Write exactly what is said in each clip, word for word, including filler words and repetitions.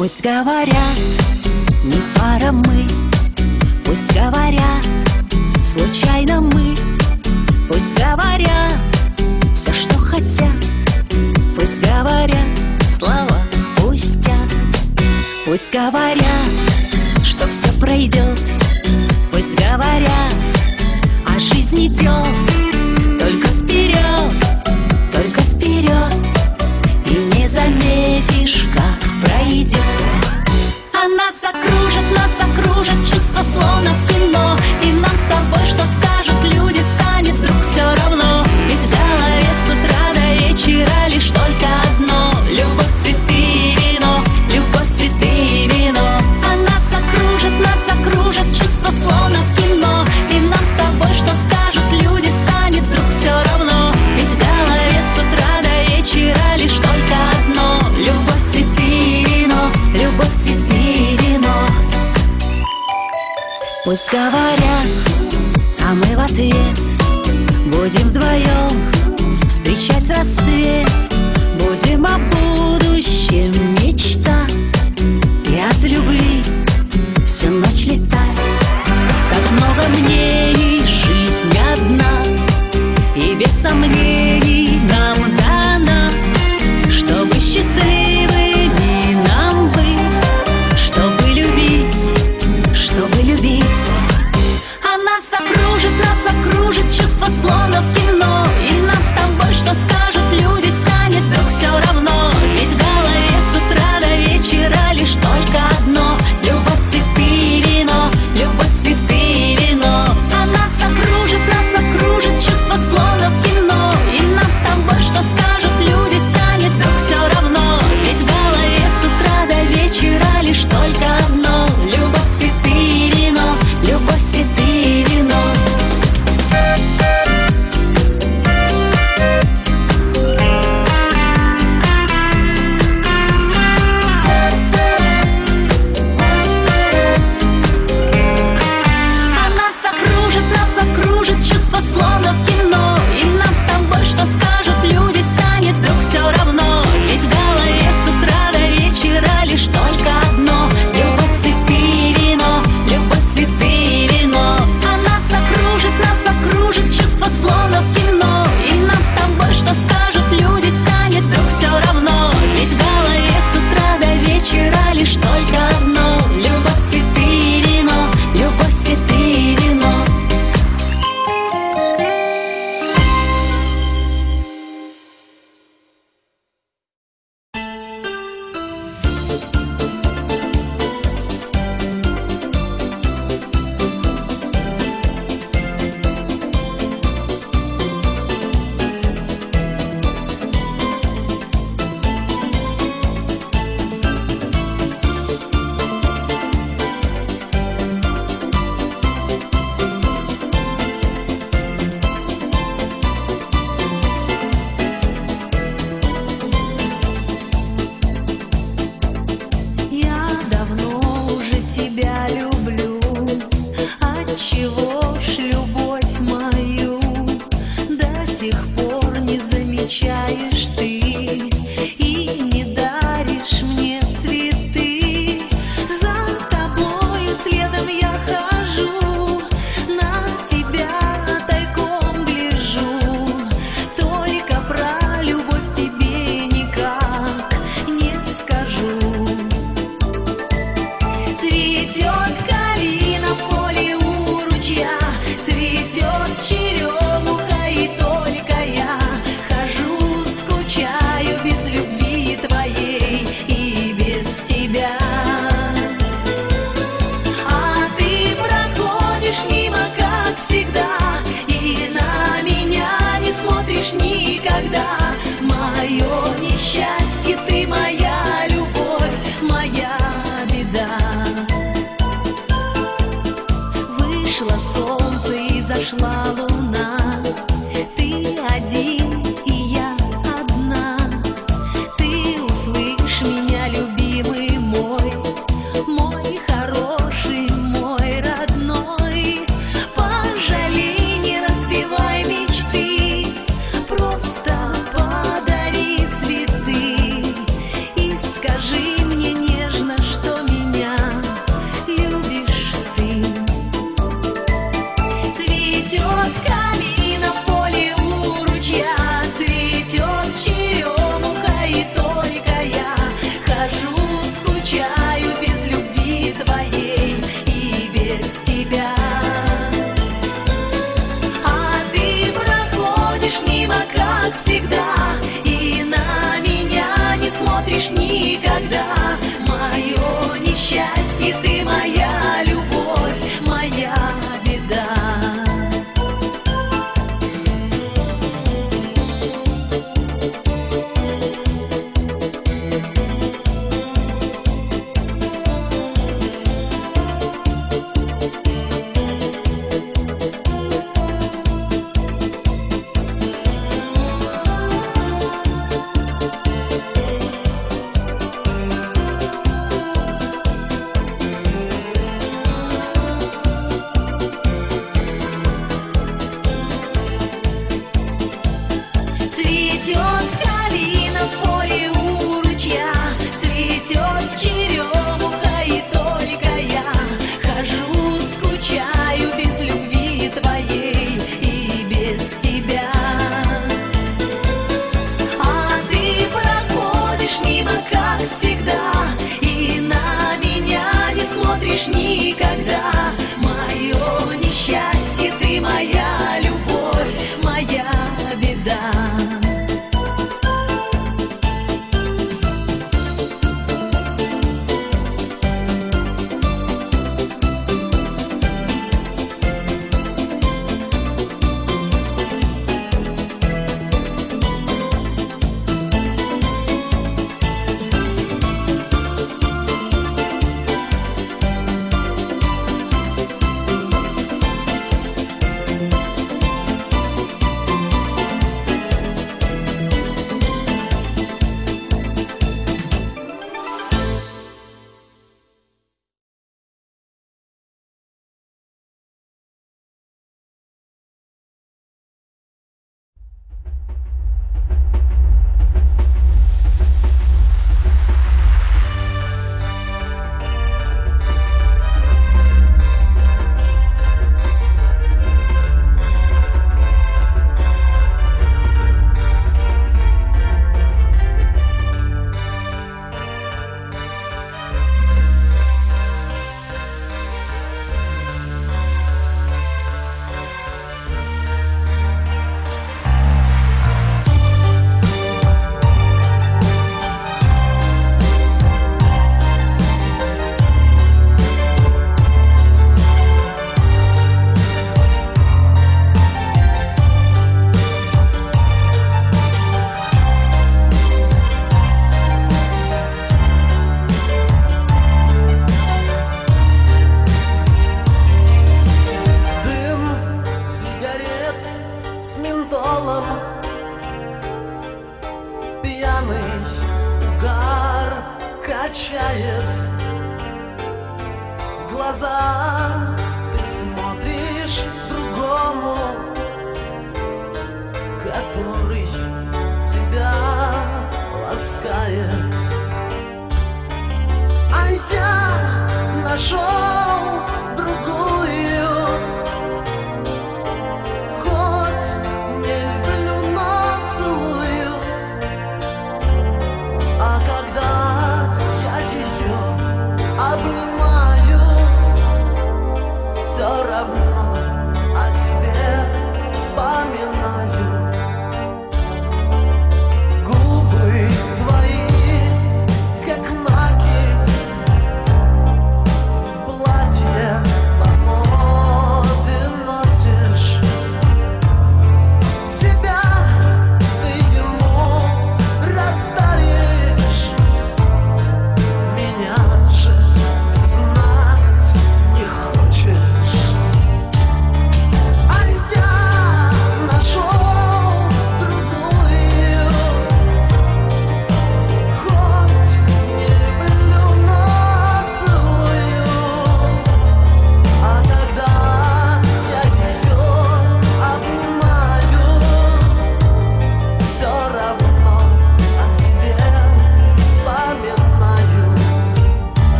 Пусть говорят, не пара мы, пусть говорят, случайно мы, пусть говорят все, что хотят, пусть говорят слова пустят, пусть говорят, что все пройдет, пусть говорят, а жизнь идет только вперед, только вперед, и не заметишь, как пройдет. А нас окружит, нас окружит чувство, словно в кино. И нам с тобой, что скажут люди, станет вдруг все равно. Ведь в голове с утра до вечера лишь только одно: любовь, цветы и вино, любовь, цветы и вино. А нас окружит, нас окружит чувство, словно в кино. И нам с тобой, что скажут люди, станет вдруг все равно. Ведь в голове с утра до вечера лишь только одно: любовь, цветы и вино, любовь, цветы и вино. Пусть говорят, а мы в ответ будем вдвоем встречать рассвет, будем о будущем мечтать и от любви всю ночь летать. Так много мнений, жизнь одна, и без сомнений нам дана, чтобы счастливыми нам быть, чтобы любить, чтобы любить. А нас окружит, нас окружит чувство, словно в кино. И нам с тобой, что скажут люди, станет вдруг все равно. Ведь в голове с утра до вечера лишь только одно: любовь, цветы и вино, любовь, цветы и вино. А нас окружит, нас окружит чувство, словно в кино. И нам с тобой, что скажут люди, станет вдруг все равно. Ведь в голове с утра до вечера лишь только одно: любовь, цветы и вино, любовь, цветы и вино. А нас окружит, нас окружит чувство, словно в кино. И нам с тобой, что скажут люди, станет вдруг все равно. Ведь в голове с утра до вечера лишь только одно: любовь, цветы и вино, любовь, цветы и вино. А нас окружит, нас окружит чувство, словно в кино. И нам с тобой, что скажут люди, станет вдруг все равно. Ведь в голове с утра до вечера лишь только одно: любовь, цветы и вино, любовь, цветы и вино. Я давно уже тебя люблю. Отчего ж любовь мою до сих пор не замечаешь ты и не даришь мне цветы? За тобою следом я хожу, на тебя тайком гляжу, только про любовь тебе никак не скажу. Цветет калина в поле у ручья, цветет черемуха, и только я хожу, скучаю без любви твоей и без тебя. А ты проходишь мимо, как всегда, и на меня не смотришь никогда. Мое несчастье, ты моя любовь, моя беда. Вышло солнце и зашла луна, ты один и я одна. Ты услышь меня, любимый мой, мой хороший, мой родной. Пожалей, не разбивай мечты, просто подари цветы и скажи мне нежно, забудешь никогда. Мое несчастье, ты моя любовь, моя беда. Цветет калина в поле у ручья, цветет черемуха, и только я хожу, скучаю без любви твоей и без тебя. А ты проходишь мимо, как всегда, и на меня не смотришь никогда. Мое несчастье, ты моя любовь, моя беда. Пьяный угар качает глаза, ты смотришь другому, который тебя ласкает. А я нашел другую, хоть не люблю, но целую. А когда я ее обнимаю, все равно о тебе вспоминаю. Губы твои, как маки,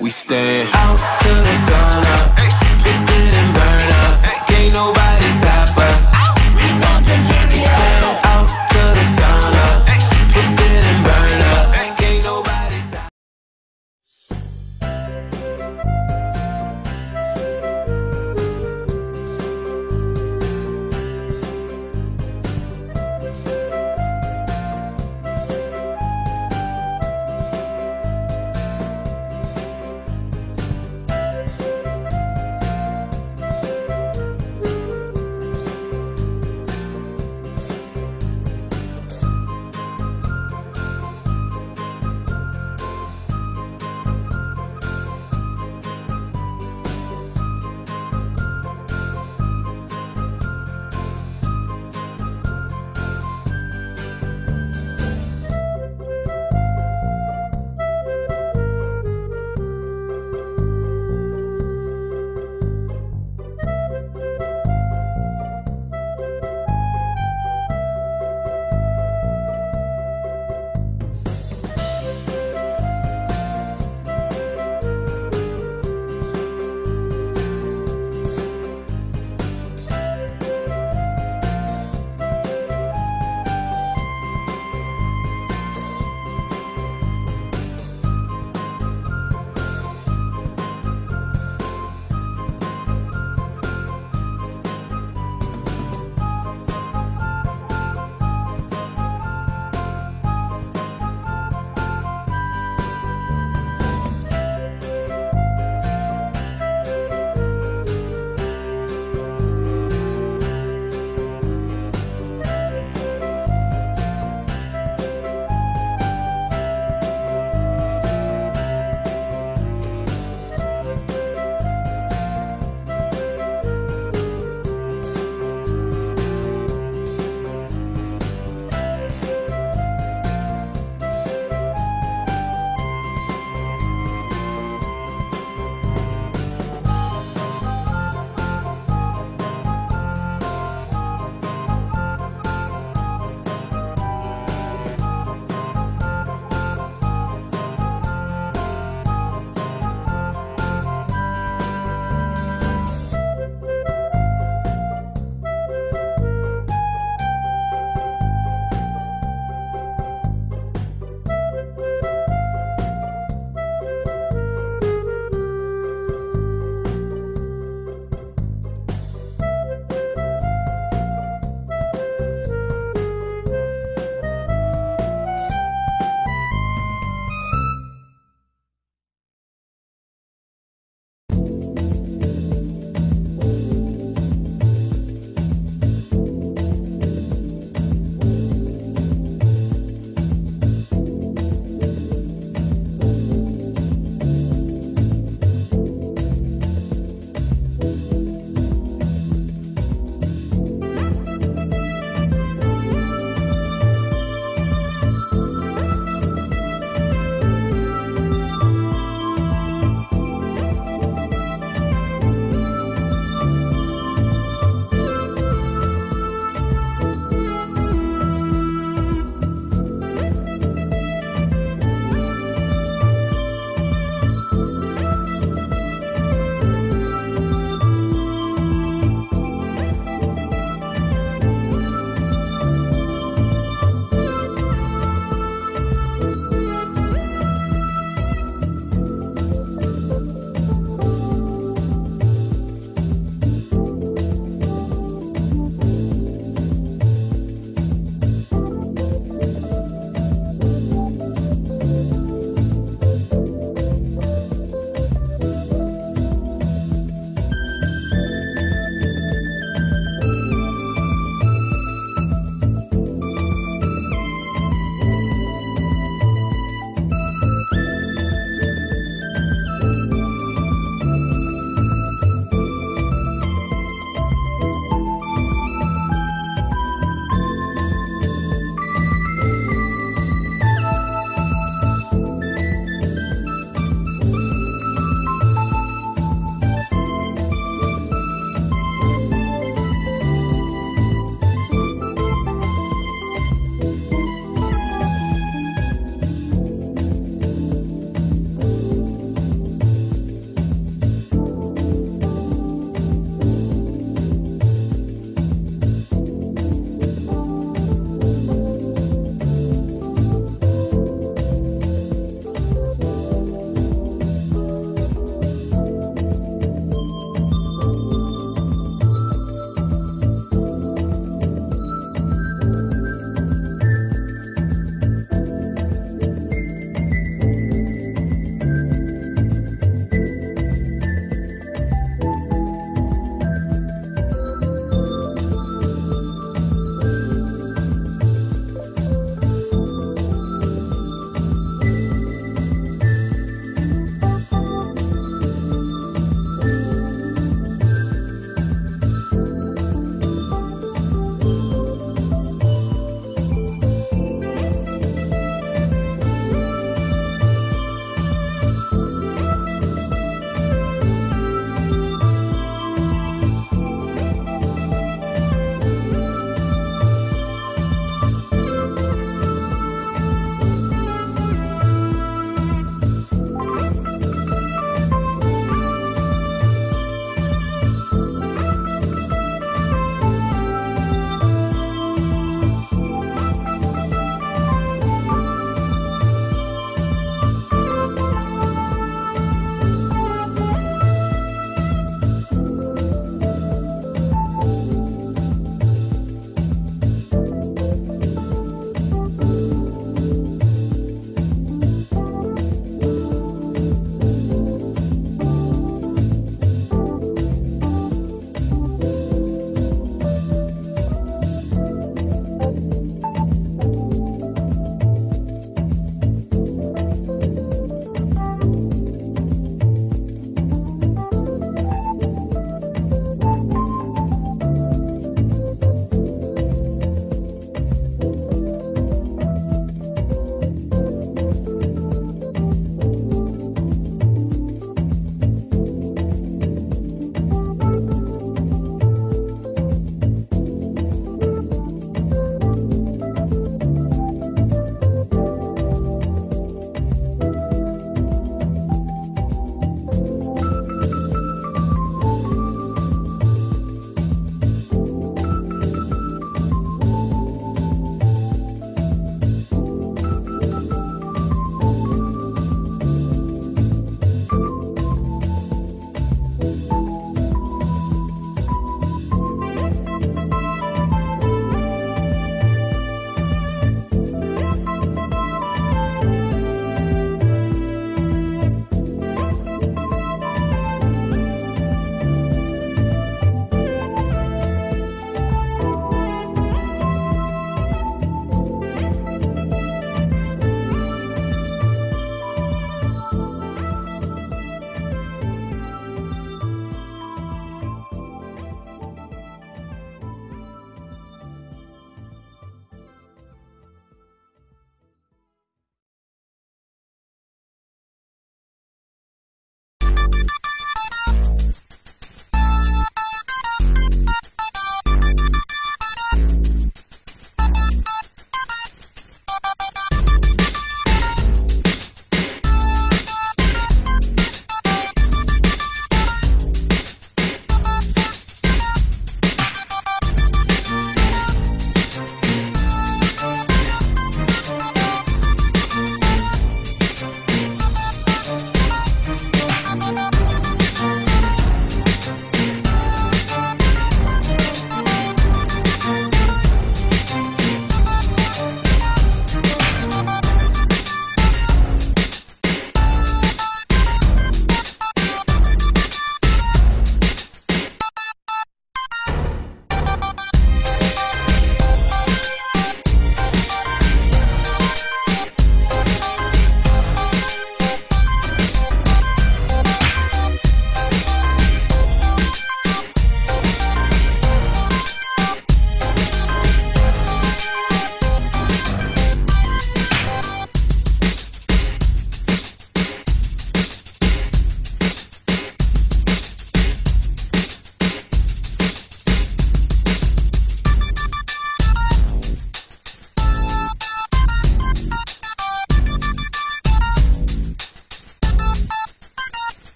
We stand out till the sun up, twisted and burn up. Can't nobody stop us. We gon' delirious. Stand out till the sun up, twisted and burn up. Can't nobody stop.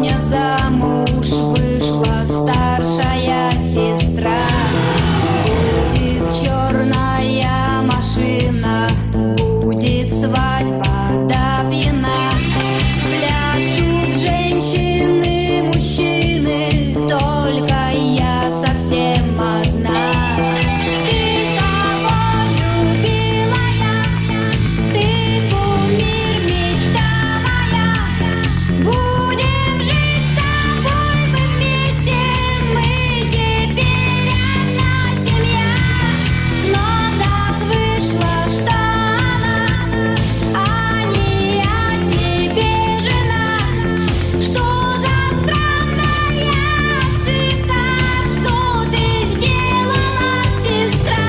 Сегодня замуж вышла старшая сестра. Будет черная машина, будет свадьба до пьяна. Пляшут женщины, мужчины, только я совсем одна. Ты кого любила я? Ты кумир, мечта моя. Будем жить с тобой мы вместе, мы теперь одна семья. Но так вышло, что она, а не я тебе жена. Что за странная ошибка, что ты сделала, сестра?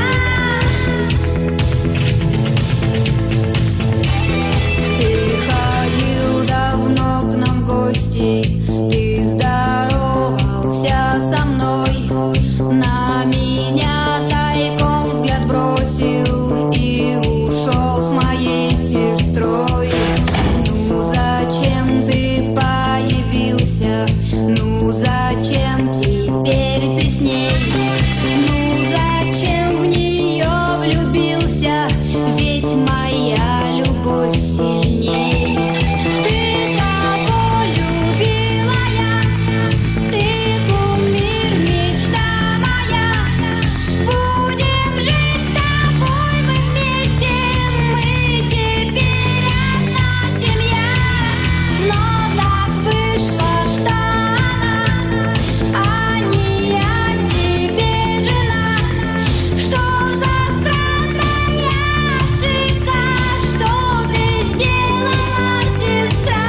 Ты ходил давно к нам в гости, ты здоровался со мной, на меня тайком взгляд бросил и ушел с моей сестрой. Ну зачем ты появился? Ну зачем теперь ты с ней? Ну зачем в нее влюбился? Ведь моя любовь сильней. Ты кого любила я? Ты кумир, мечта моя. Будем жить с тобой мы вместе, мы теперь одна семья. Но так вышло, что она, а не я тебе жена. Что за странная ошибка, что ты сделала, сестра?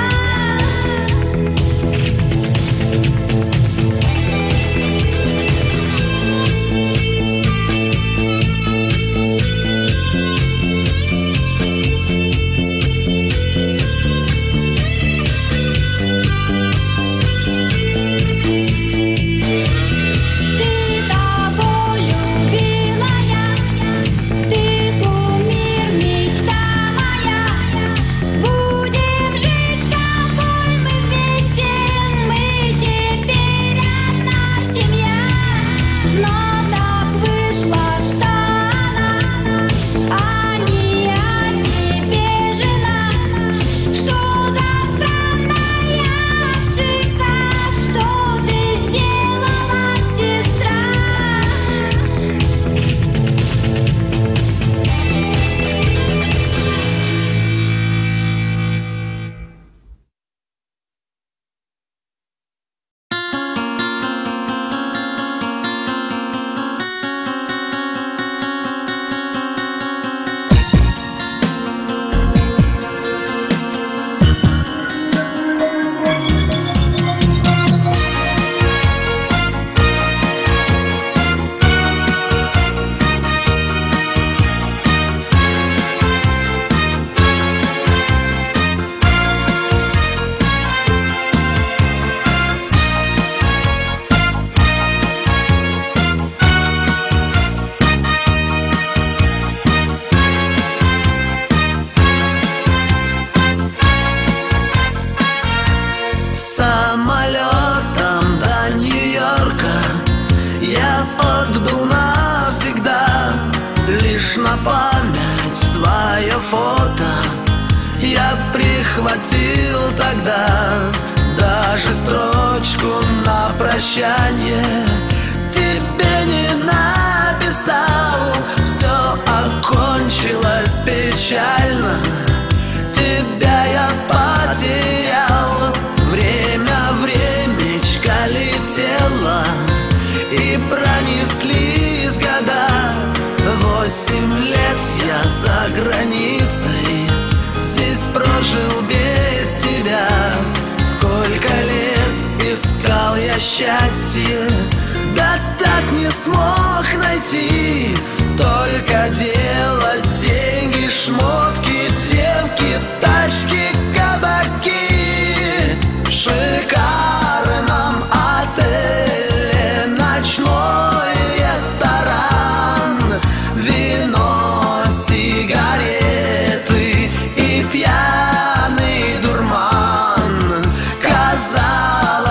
Ты кого любила я? Ты кумир, мечта моя. Будем жить с тобой мы вместе, мы теперь одна семья. Но так вышло, что она, а не я тебе жена. Что за странная ошибка, что ты сделала, сестра? Самолетом до Нью-Йорка я отбыл навсегда. Лишь на память твое фото я прихватил тогда. Даже строчку на прощание тебе не написал. Все окончилось печально, тебя я потерял. Время, времечко летело, и пронеслись года. Восемь лет я за границей, здесь прожил без тебя. Сколько лет искал я счастье, да так не смог найти. Только делать деньги, шмотки, девки, тачки, кабаки. В шикарном отеле ночной ресторан, вино, сигареты и пьяный дурман. Казалось,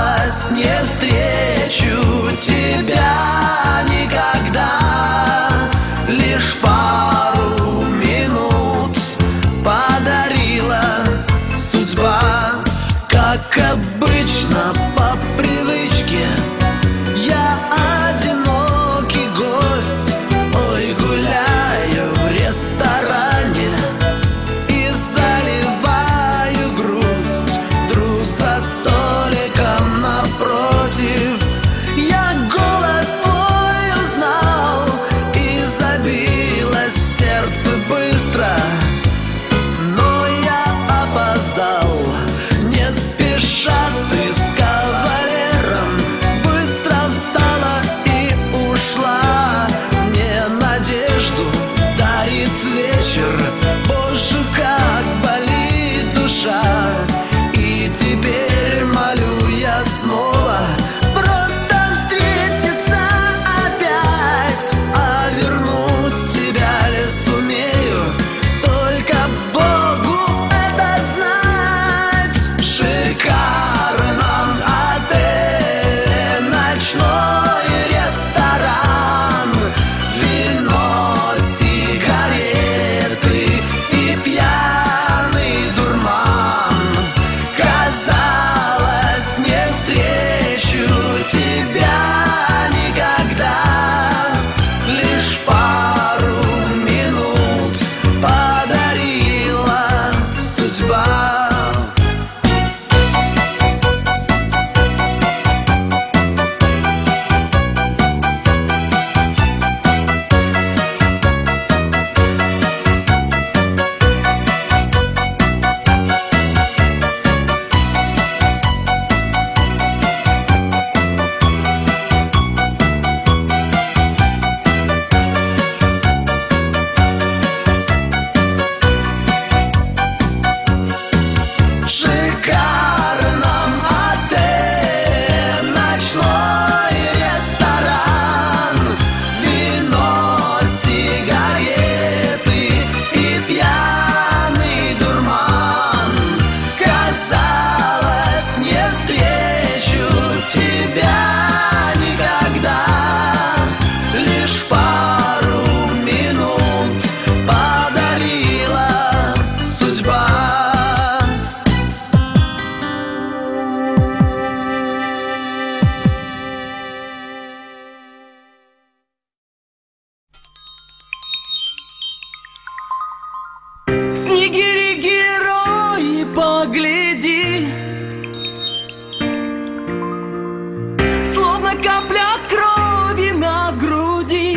словно капля крови на груди.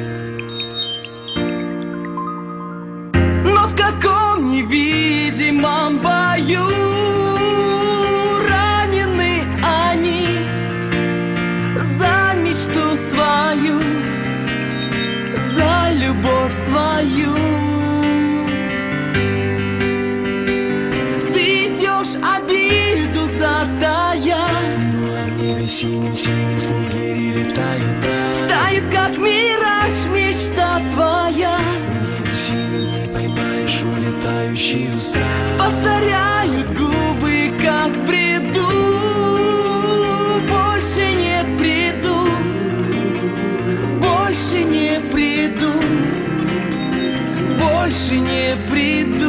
Но в каком невидимом бою ранены они за мечту свою, за любовь свою. Ты идешь обиду затая, но в небе синим-синим снегири летают, да. тает, как мираж, мечта твоя. В небе синим не поймаешь улетающие уста. Повторяют губы, как в бреду. Больше не приду, больше не приду, больше не приду.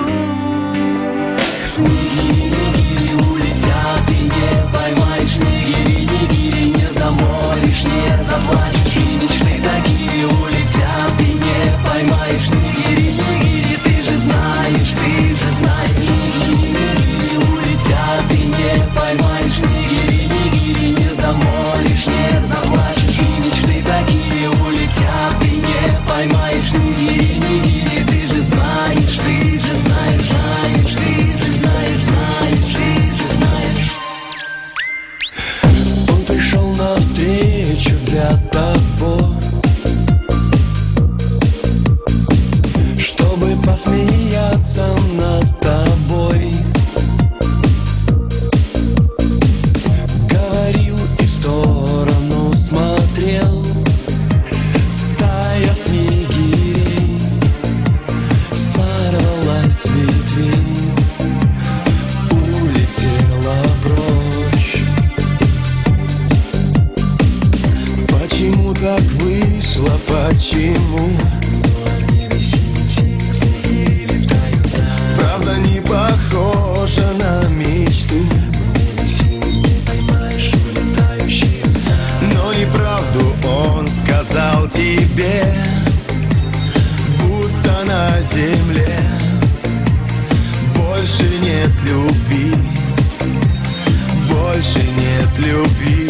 Снегири-нигири улетят, и не поймаешь. Снегири-нигири не замолишь, не заплачешь. И мечты такие улетят, и не поймаешь. Снегири-нигири, ты же знаешь, ты же знаешь. Снегири-нигири улетят, и не поймаешь. Снегири-нигири не замолишь, не заплачешь. И мечты такие улетят, и не поймаешь. Снегири-нигири, ты же знаешь, ты же знаешь, знаешь, ты же знаешь, знаешь, ты же знаешь. Он пришел навстречу для того, чтобы посмеяться над тобой. Говорил и в сторону смотрел. Стая снегирей сорвалась с ветвей, улетела прочь. Почему так вышло, почему? В небе синим-синим снегири летают, да. Правда не похожа на мечту. В небе синим не поймаешь улетающие уста. Но неправду он сказал тебе, будто на земле больше нет любви, больше нет любви.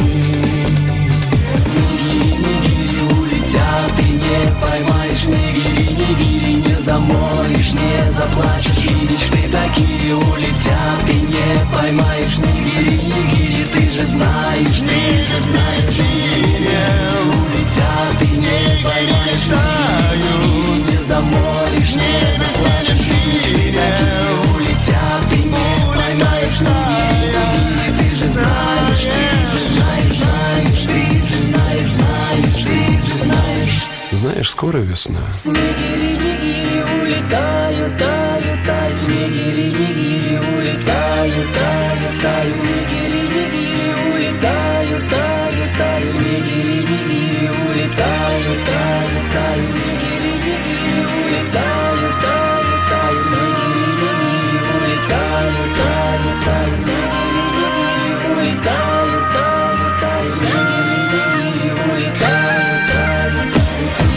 Снегири-нигири улетят, и не поймаешь. Снегири-нигири не замолишь, не заплачешь. И мечты такие улетят, и не поймаешь. Снегири-нигири, ты же знаешь, ты же знаешь. Снегири улетят, и не поймаешь. Снегири не замолишь, не заплачешь. И мечты такие улетят, и не поймаешь. Снегири, ты же знаешь, ты же знаешь, знаешь, ты же знаешь, знаешь, ты же знаешь. Знаешь, скоро весна. Снегири-нигири улетают, тают, тают. Снегири-нигири улетают, тают, тают. Снегири-нигири улетают, тают, тают. Снегири-нигири улетают, тают, тают. Снегири-нигири улетают, тают, тают. Снегири-нигири улетают, тают, тают. Снегири-нигири улетают, тают, тают. Снегири-нигири улетают, тают, тают.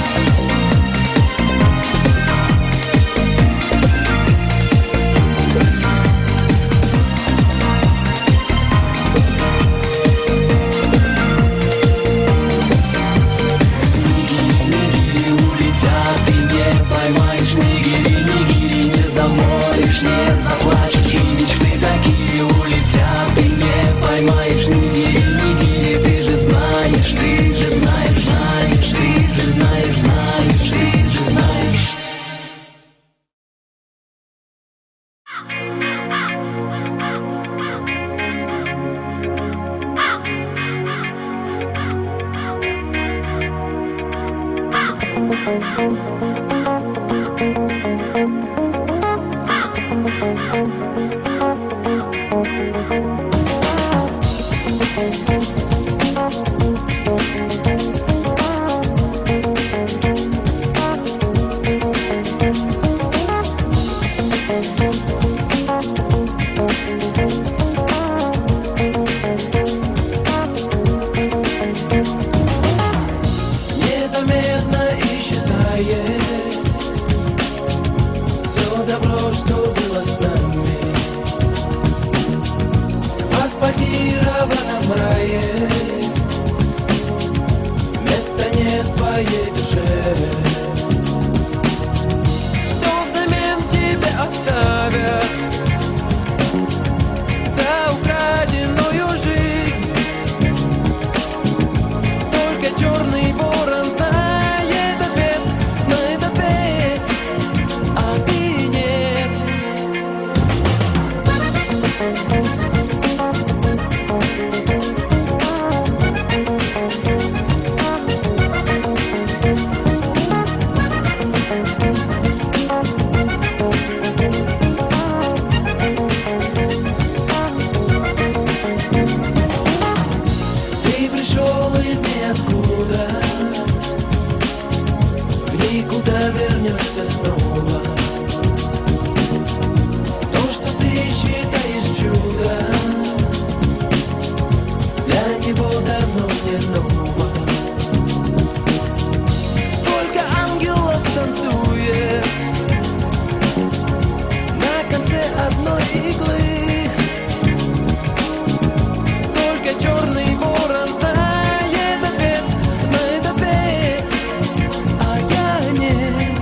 Снегири-нигири улетят, и не поймаешь. Снегири-нигири не замолишь, не заплачешь. И мечты такие улетят, и не поймаешь. Снегири-нигири, ты же знаешь, ты же знаешь, знаешь, ты же знаешь, знаешь, ты же знаешь. Незаметно исчезает пришел из ниоткуда, в никуда вернешься снова. То, что ты считаешь чудом, для него давно не ново. Сколько ангелов танцует на конце одной иглы. Только черный ворон знает ответ, знает ответ, а я нет.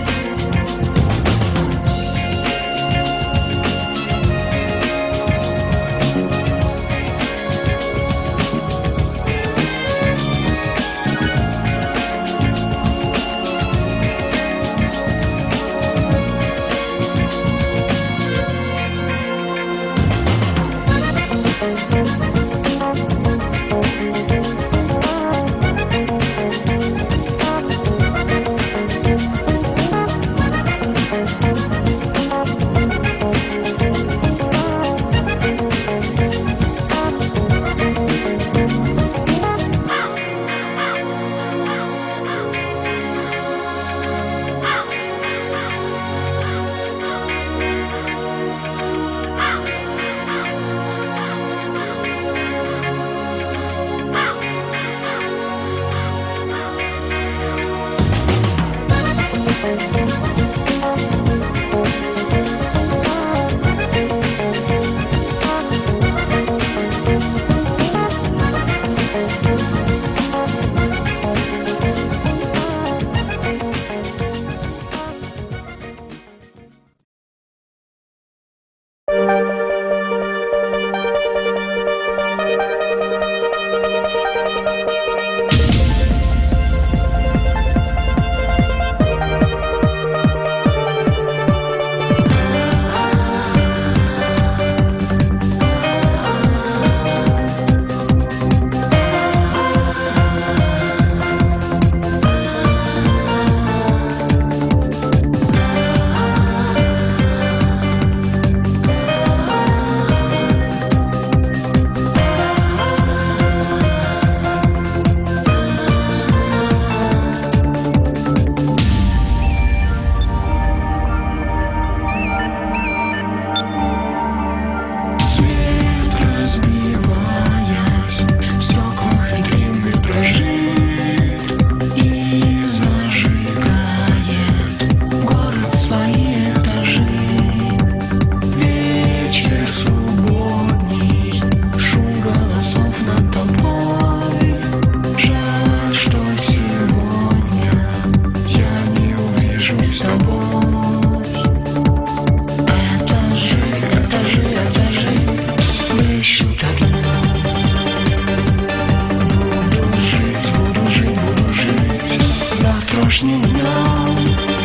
завтрашним днем.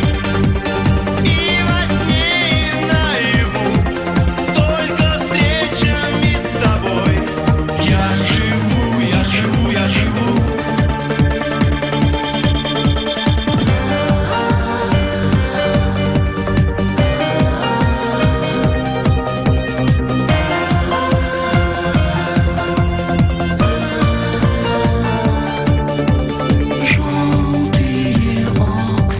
И во сне, и наяву, только встречами с тобой. Я живу, я живу, я живу. Желтые окна.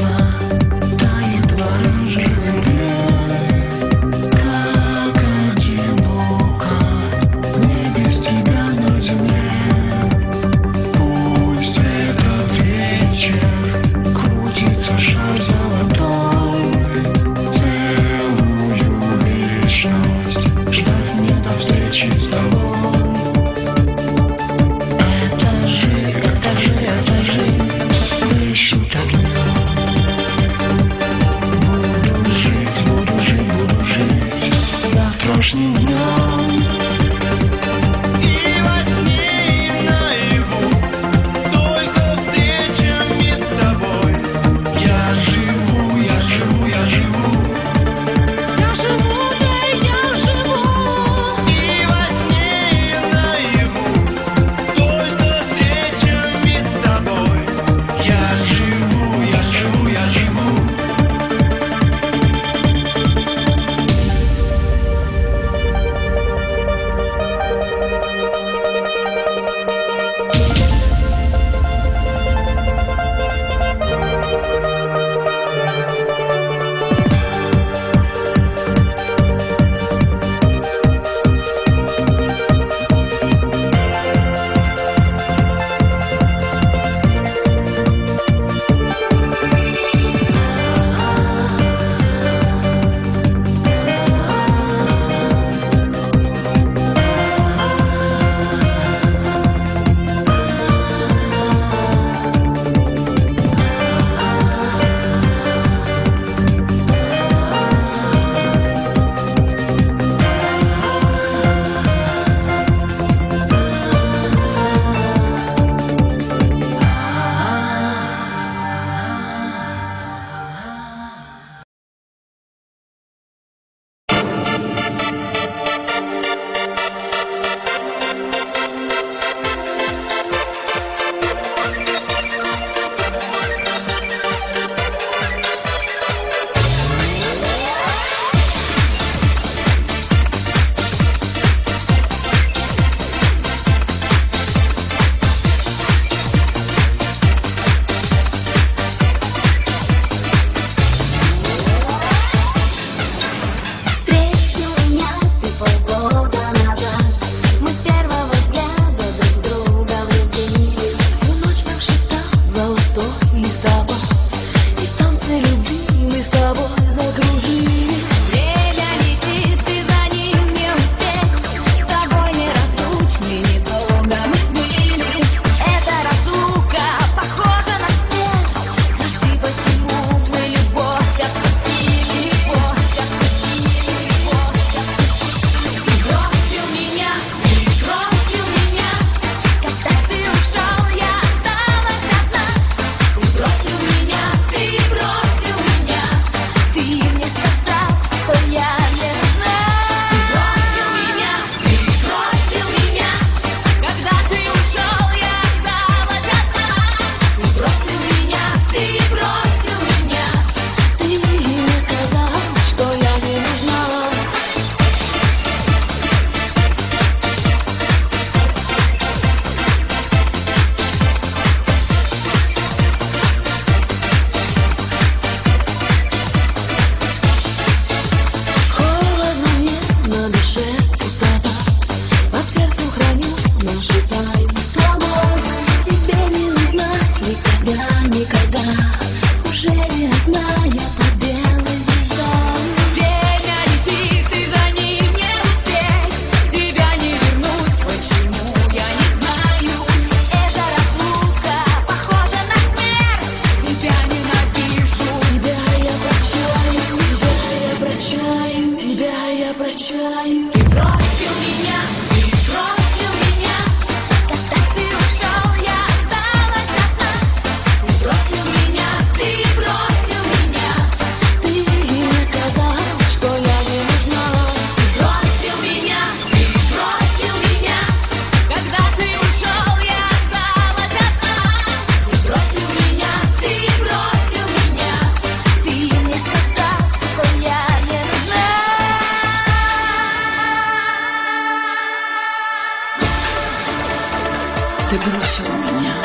меня.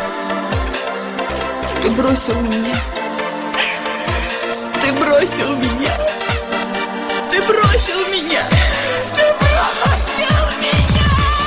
Ты бросил меня. Ты бросил меня. Ты бросил меня. Ты бросил меня.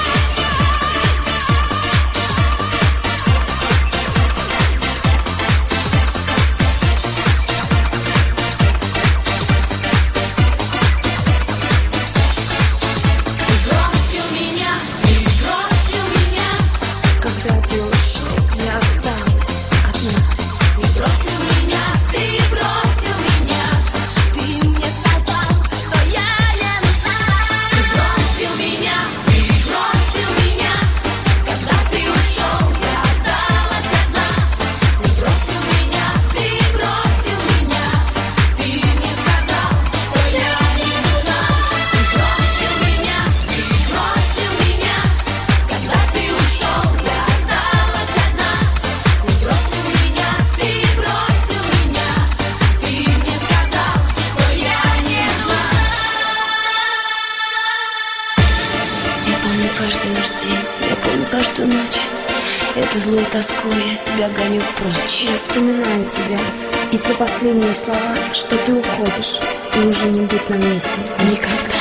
Злой тоской я себя гоню прочь. Я вспоминаю тебя и те последние слова, что ты уходишь, и уже не быть на месте. Никогда.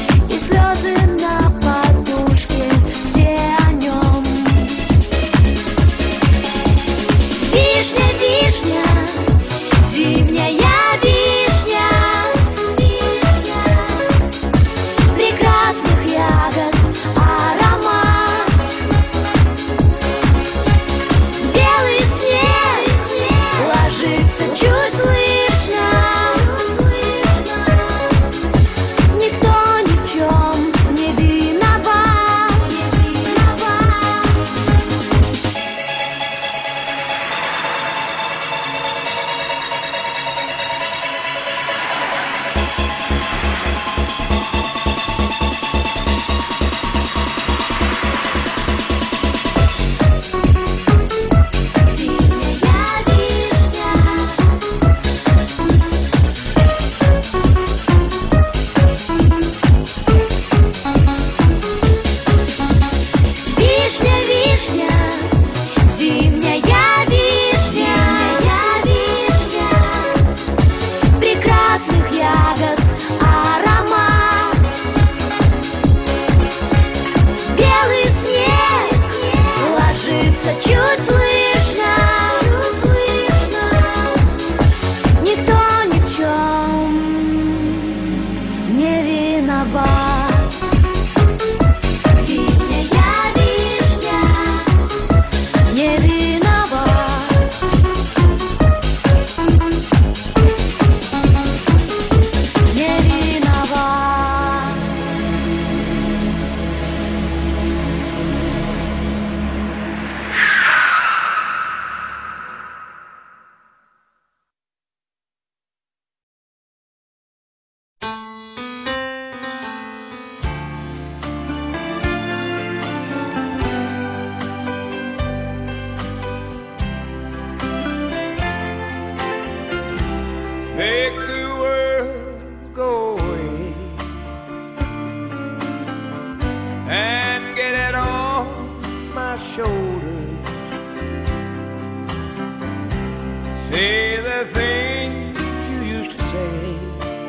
Слезы на подушке, все о нем. смеется, чуть слышно, чуть слышно. Никто ни в чем не виноват. Синяя вишня не виноват. Не виноват. Make the world go away and get it off my shoulders. Say the things you used to say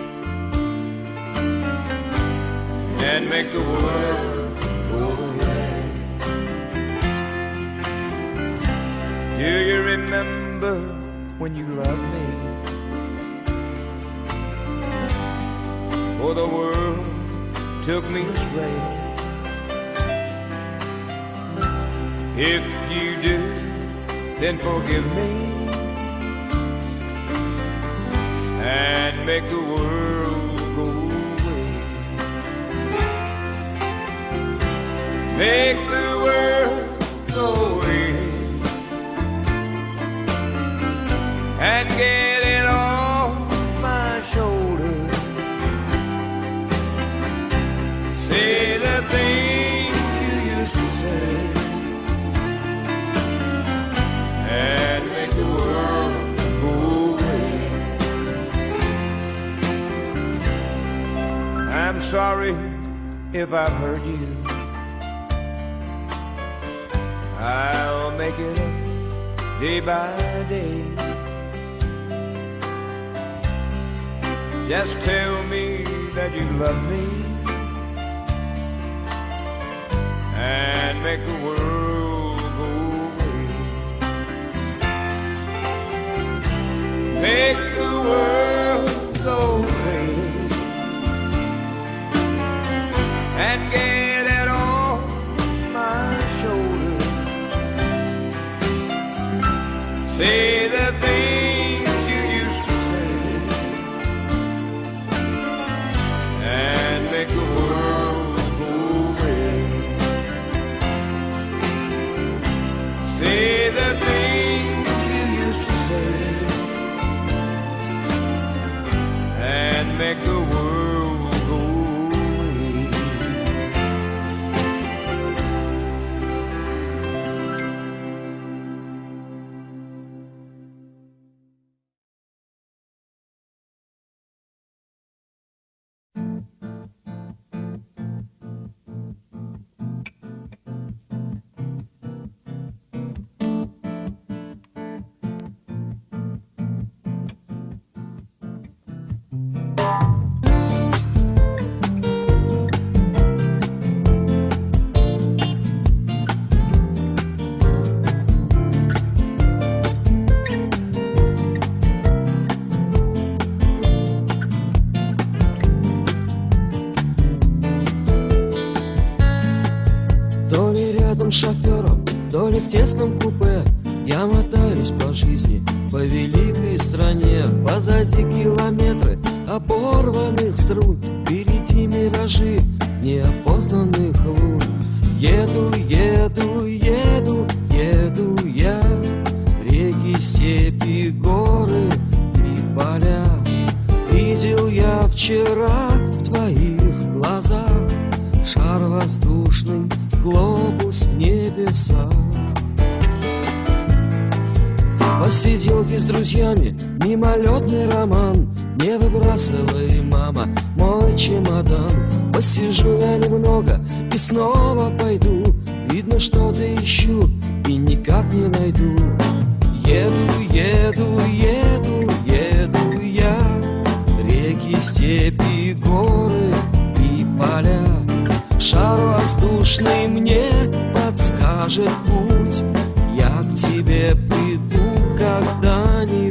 and make the world go away. Do you remember when you loved me? For the world took me astray. If you do, then forgive me and make the world go away. Make the world go away and get it off my shoulders. Say the things you used to say and make the world go away. I'm sorry if I've hurt you. I'll make it up day by day. Just tell me that you love me and make the world go away. Make the world go away and get it off my shoulders. Say the things you used to say and make the world go away. Say the things you used to say and make the world go away. То ли рядом с шофером, то ли в тесном купе. Я мотаюсь по жизни, по великой стране. Позади километры оборванных струн, впереди миражи неопознанных лун. Еду, еду, еду, еду я. Реки, степи, горы и поля. Видел я вчера в твоих глазах шар воздушный, глобус в небесах. Посиделки с друзьями, мимолетный роман. Не выбрасывай, мама, мой чемодан. Посижу я немного и снова пойду. Видно, что-то ищу и никак не найду. Еду, еду, еду, еду я. Реки, степи, горы и поля. Шар воздушный мне подскажет путь. тебе приду когда-нибудь.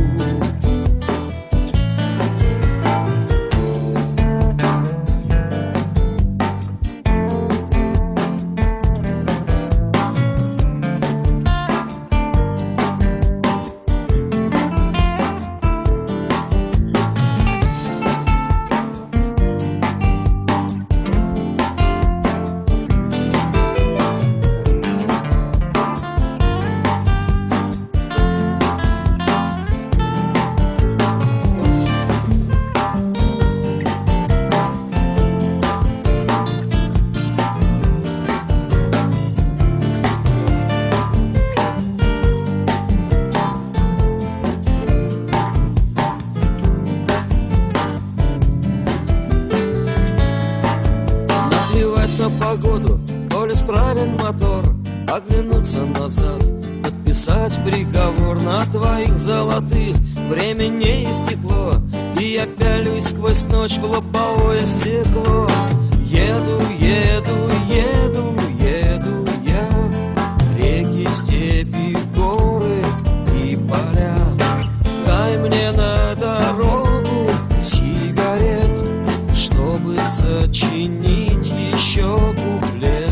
Погоду, коли справен мотор, оглянуться назад, подписать приговор на твоих золотых. Время не истекло, и я пялюсь сквозь ночь в лобовое стекло. Еду, еду, еду, еду я, реки, степи, горы и поля. Дай мне на дорогу сигарет, чтобы сочинить еще куплет.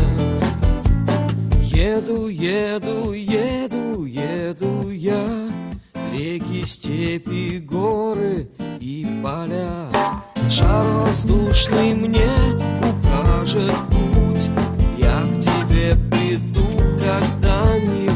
Еду, еду, еду, еду я, реки, степи, горы и поля. Шар воздушный мне укажет путь, я к тебе приду когда-нибудь.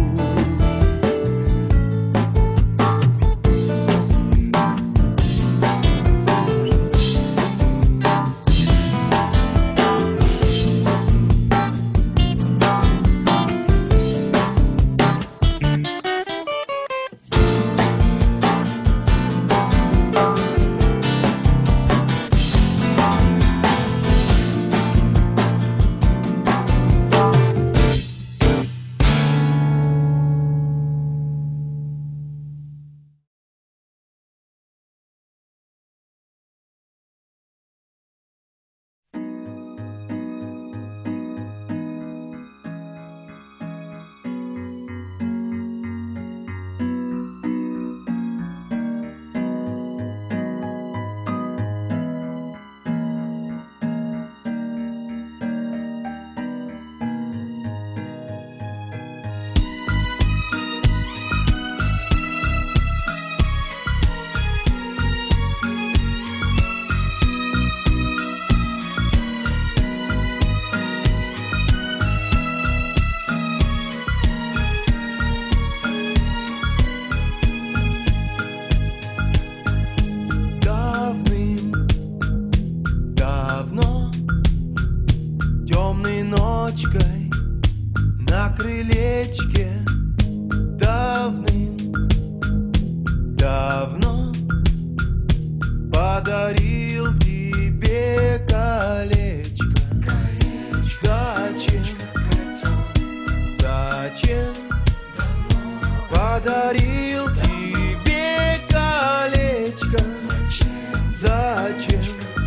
Подарил тебе колечко. Зачем?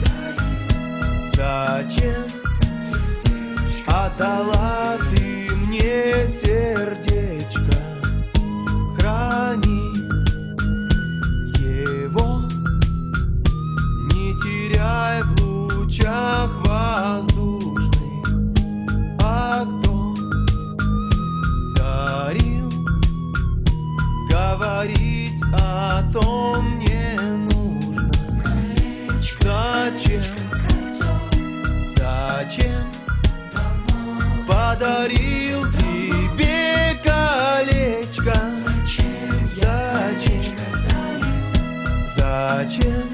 Зачем? Отдала ты мне сердечко. Храни его, не теряй в лучах воздушных. А кто дарил? Говорить о том не нужно. Зачем? Зачем? Подарил тебе колечко. Зачем? Зачем?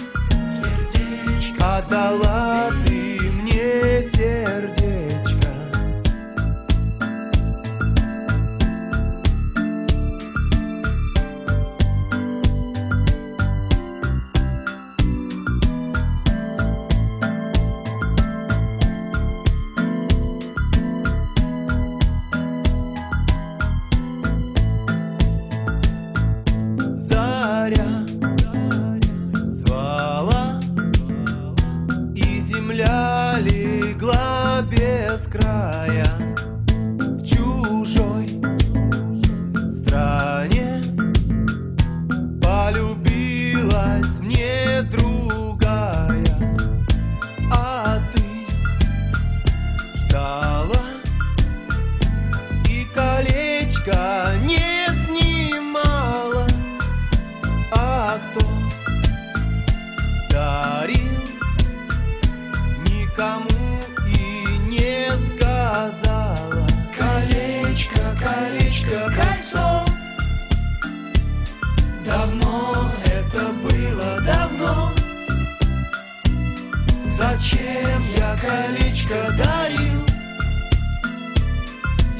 Отдала ты мне сердечко. Заря звала, и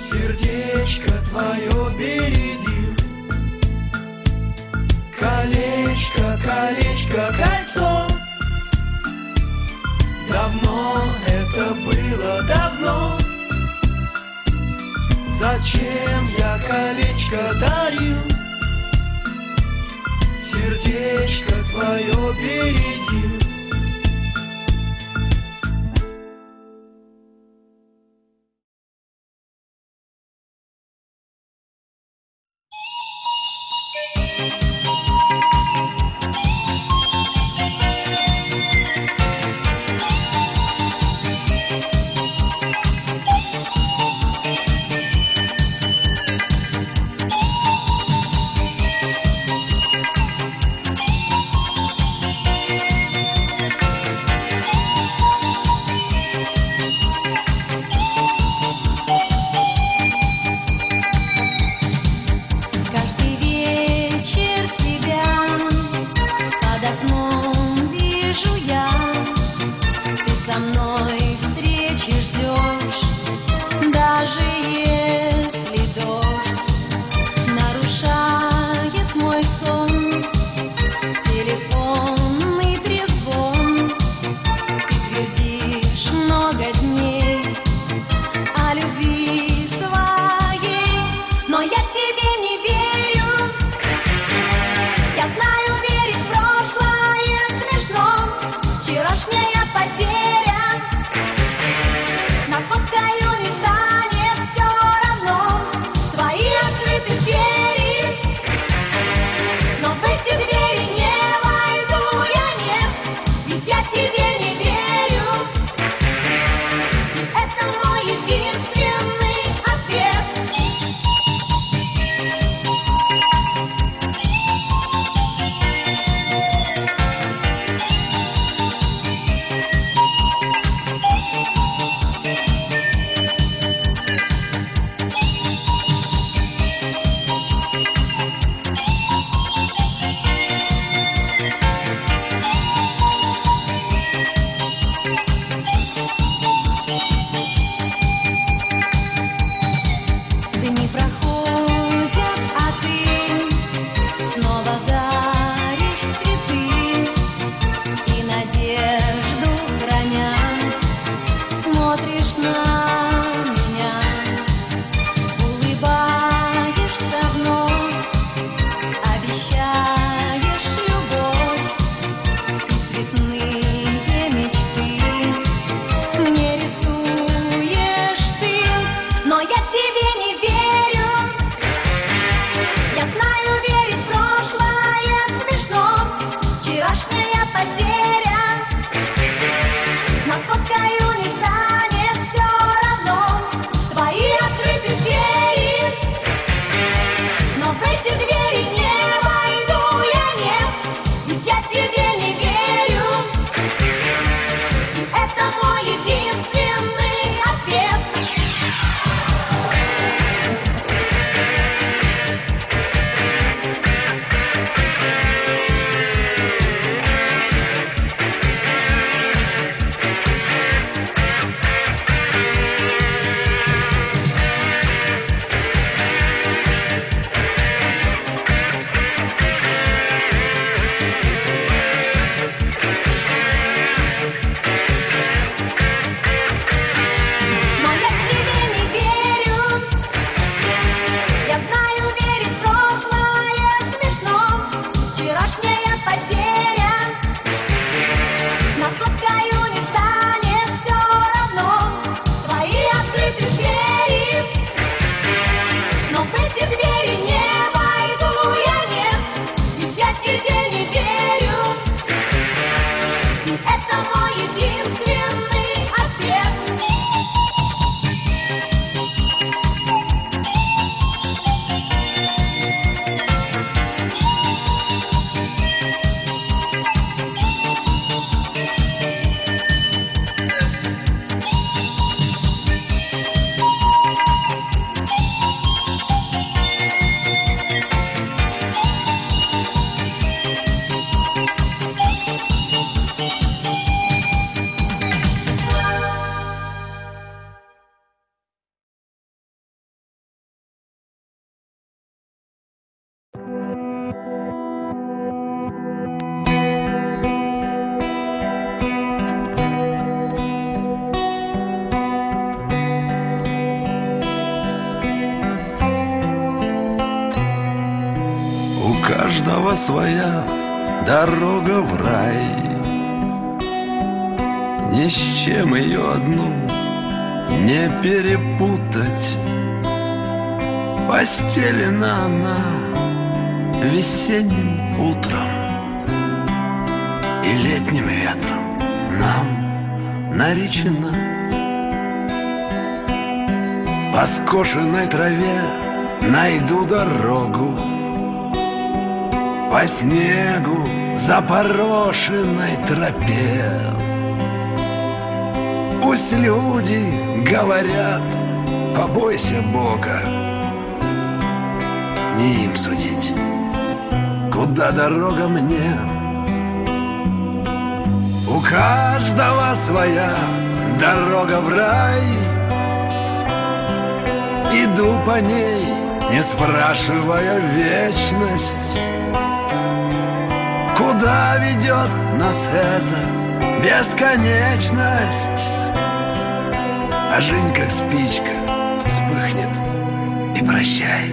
сердечко твое бередил. Колечко, колечко, кольцо. Давно это было, давно. Зачем я колечко дарил? Сердечко твое бередил. Каждый вечер каждого своя дорога в рай. Ни с чем ее одну не перепутать. Постелена она весенним утром и летним ветром нам наречена. По скошенной траве найду дорогу, по снегу запорошенной тропе. Пусть люди говорят: побойся Бога. Не им судить, куда дорога мне. У каждого своя дорога в рай. Иду по ней, не спрашивая вечность. Куда ведет нас эта бесконечность? А жизнь, как спичка, вспыхнет и прощай.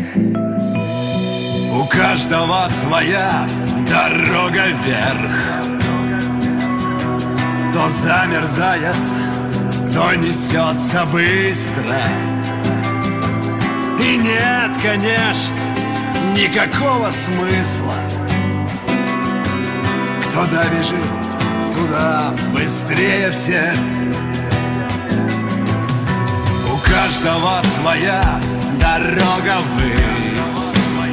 У каждого своя дорога вверх. То замерзает, то несется быстро. И нет, конечно, никакого смысла. Кто добежит туда быстрее всех. У каждого своя дорога ввысь.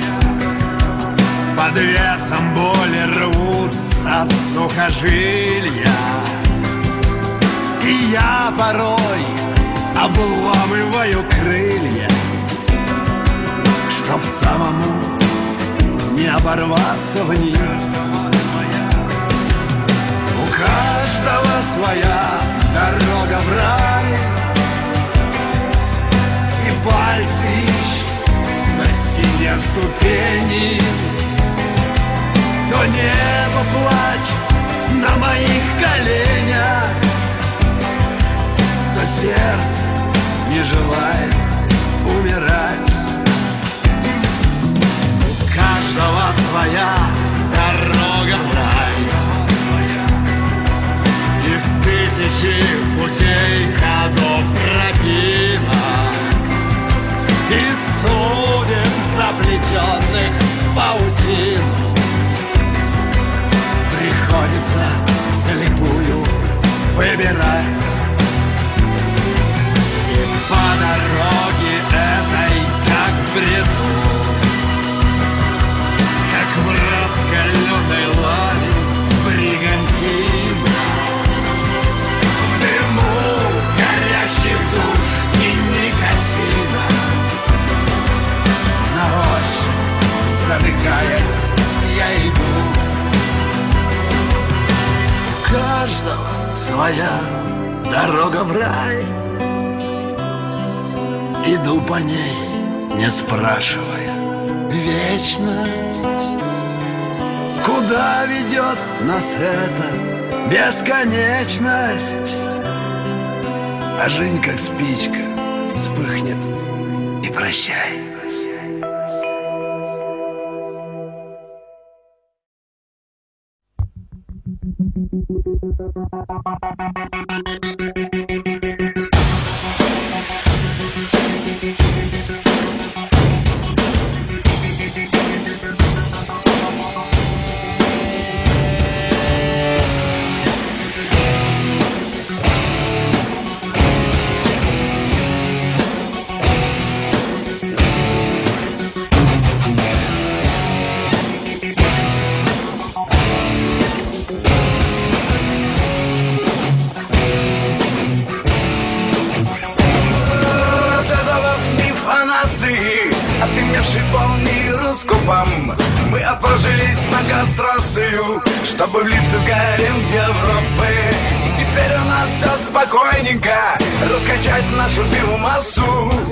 Под весом боли рвутся сухожилия. И я порой обламываю крылья, чтоб самому не оборваться вниз. У каждого своя дорога в рай. И пальцы ищут на стене ступени. То небо плачет на моих коленях, то сердце не желает умирать. У каждого своя дорога в рай. Из тысячи путей, ходов, тропинок, из судеб, заплетенных в паутину, приходится вслепую выбирать. И по дороге этой, как в бреду, как в раскаленной лаве бригантина, в дыму горящих душ и никотина, на ощупь задыхаясь, я иду. У каждого своя дорога в рай. Иду по ней, не спрашивая вечность. Куда ведет нас эта бесконечность? А жизнь, как спичка, вспыхнет и прощай. Мы отважились на кастрацию, чтобы влиться в гарем Европы. И теперь у нас все спокойненько, раскачать нашу биомассу.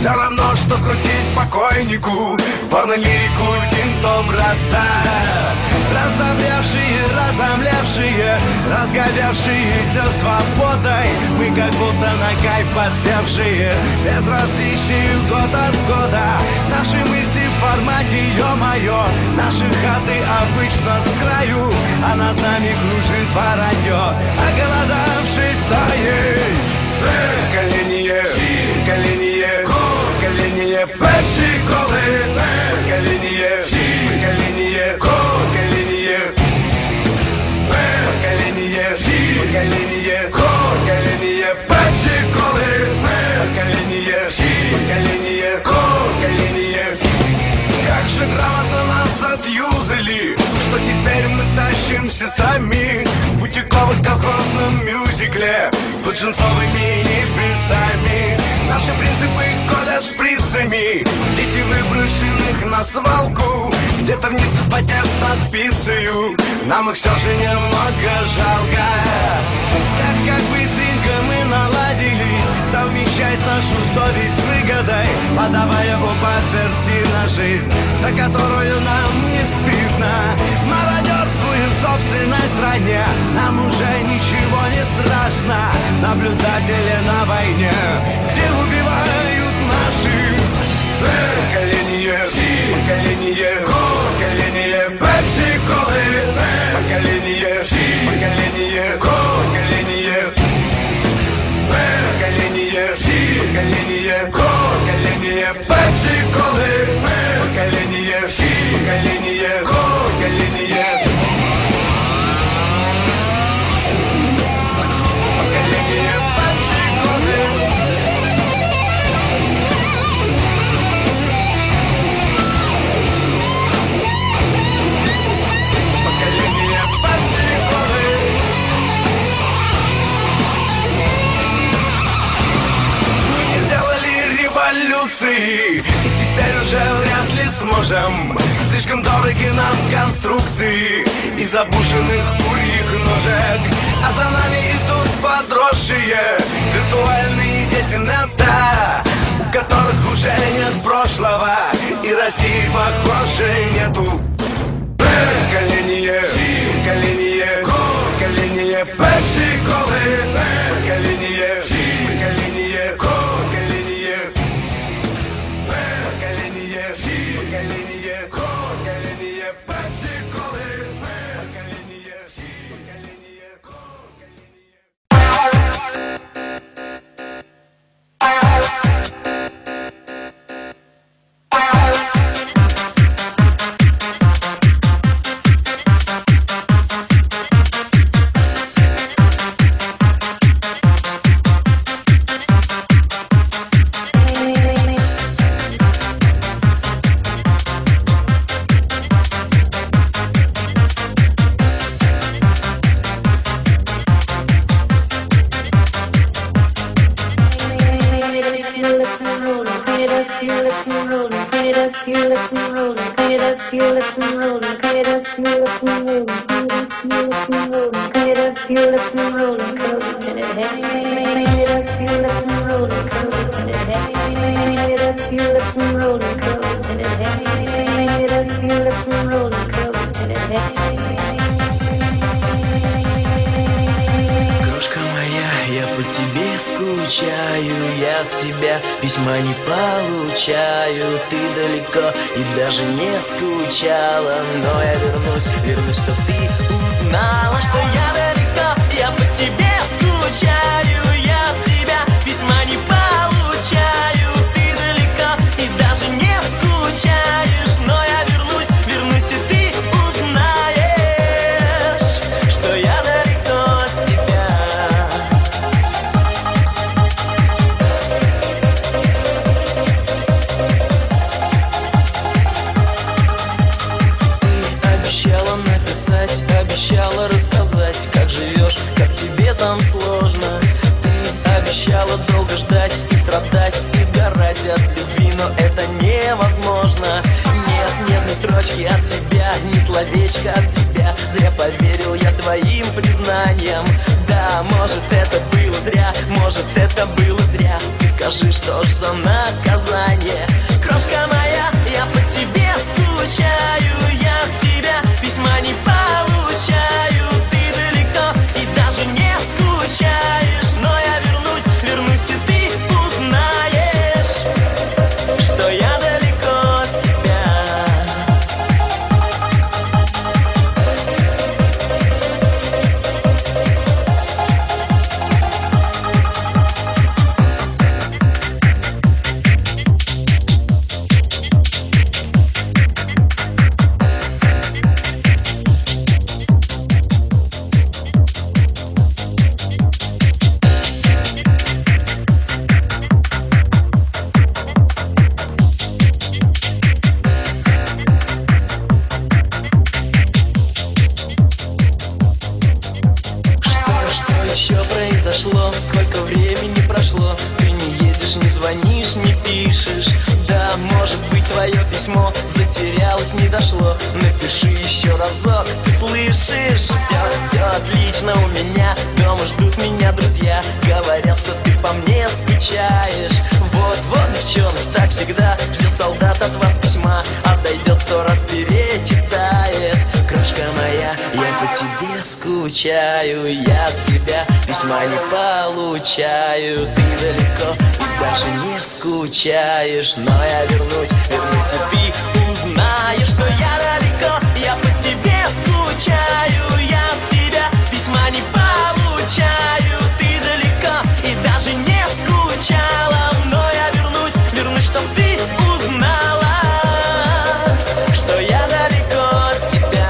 Все равно, что крутить покойнику порно-лирику тинто бросая. Раздавлявшие, разомлевшие, разгоревшиеся свободой, мы как будто на кайф подсевшие, безразличные год от года. Наши мысли в формате ё-моё, наши хаты обычно с краю, а над нами кружит воронье, оголодавшей стаей. Поколение, поколение, поколение пепси-колы, поколение, поколение, поколение, поколение, поколение, поколение пепси-колы, поколение, поколение, поколение. Как же грамотно нас отюзали, что теперь мы тащимся сами в бутиковом колхозном мюзикле под джинсовыми небесами. Наши принципы колят шприцами, дети выброшенных на свалку, где-то в Ницце спотев над пиццею. Нам их все же немного жалко. Так как быстренько мы наладились совмещать нашу совесть с выгодой, подавая у паперти на жизнь, за которую нам не стыдно. Мародерствуем в собственной стране, нам уже ничего не страшно. Наблюдатели на войне, где убивают наших. Поколение, поколение, поколение пепси-колы, поколение, поколение, поколение, поколение, поколение, поколение пепси-колы, поколение, поколение, поколение. И теперь уже вряд ли сможем. Слишком дороги нам конструкции из обушенных курьих ножек. А за нами идут подросшие виртуальные дети нета, у которых уже нет прошлого и России похожей нету. Поколение, поколение, поколение пепси-колы, поколение, поколение, поколение, поколение, поколение, поколение пепси-колы, поколение, поколение, Крошка моя, я по тебе скучаю, я от тебя письма не получаю. Ты далеко и даже не скучала, но я вернусь, вернусь, чтоб ты узнала, что я далеко, я по тебе скучаю, я от тебя письма не получаю. Ты далеко и даже не скучаешь, но я вернусь, вернусь, и ты узнаешь, что я далеко от тебя. Обещала написать, обещала рассказать, как живешь, как тебе там сложно. Ты обещала долго ждать и страдать, и сгорать от любви, но это невозможно. Нет, нет ни строчки от тебя, ни словечка от тебя. Зря поверил я твоим признаниям. Да, может это было зря, может это было зря. Ты скажи, что нож за наказание. Крошка моя, я по тебе скучаю, я от тебя письма не получаю. Ты далеко и даже не скучаешь, но я вернусь, вернусь, и ты узнаешь, что я далеко от тебя. Что произошло, сколько времени прошло? Ты не едешь, не звонишь, не пишешь. Да, может быть, твое письмо затерялось, не дошло. Напиши еще разок, ты слышишь? Все, все отлично у меня, дома ждут меня друзья. Говорят, что ты по мне скучаешь. Вот, вот, девчонок, так всегда ждет солдат от вас письма. Отойдет, сто раз перечитает. Крошка моя, я по тебе скучаю, я от тебя письма не получаю. Ты далеко и даже не скучаешь, но я вернусь, вернусь, и ты узнаешь, что я далеко, я по тебе скучаю, я от тебя письма не получаю. Ты далеко и даже не скучала, но я вернусь, вернусь, чтоб ты узнала, что я далеко от тебя.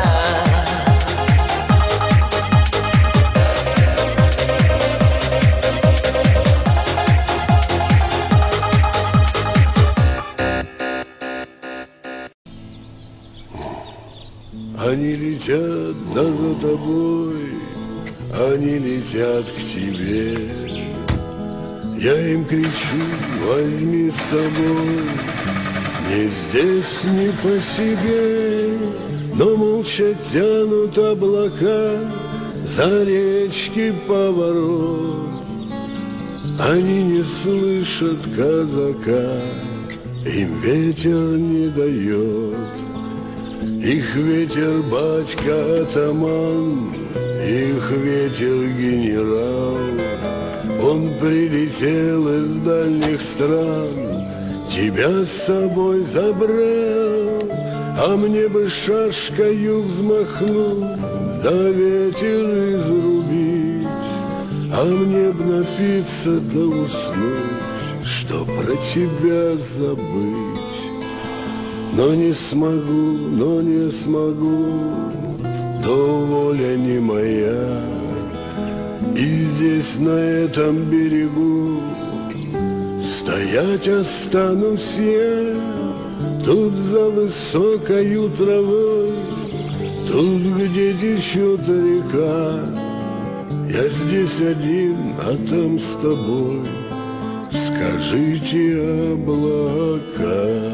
Они летят, да за тобой, они летят к тебе. Я им кричу, возьми с собой, мне здесь не по себе. Но молча тянут облака за речки поворот. Они не слышат казака, им ветер не дает. Их ветер батька атаман, их ветер генерал. Он прилетел из дальних стран, тебя с собой забрал. А мне бы шашкою взмахнуть, да ветер изрубить. А мне б напиться да уснуть, что про тебя забыть. Но не смогу, но не смогу, то воля не моя. И здесь, на этом берегу, стоять останусь я. Тут за высокою травой, тут, где течет река. Я здесь один, а там с тобой, скажите, облака.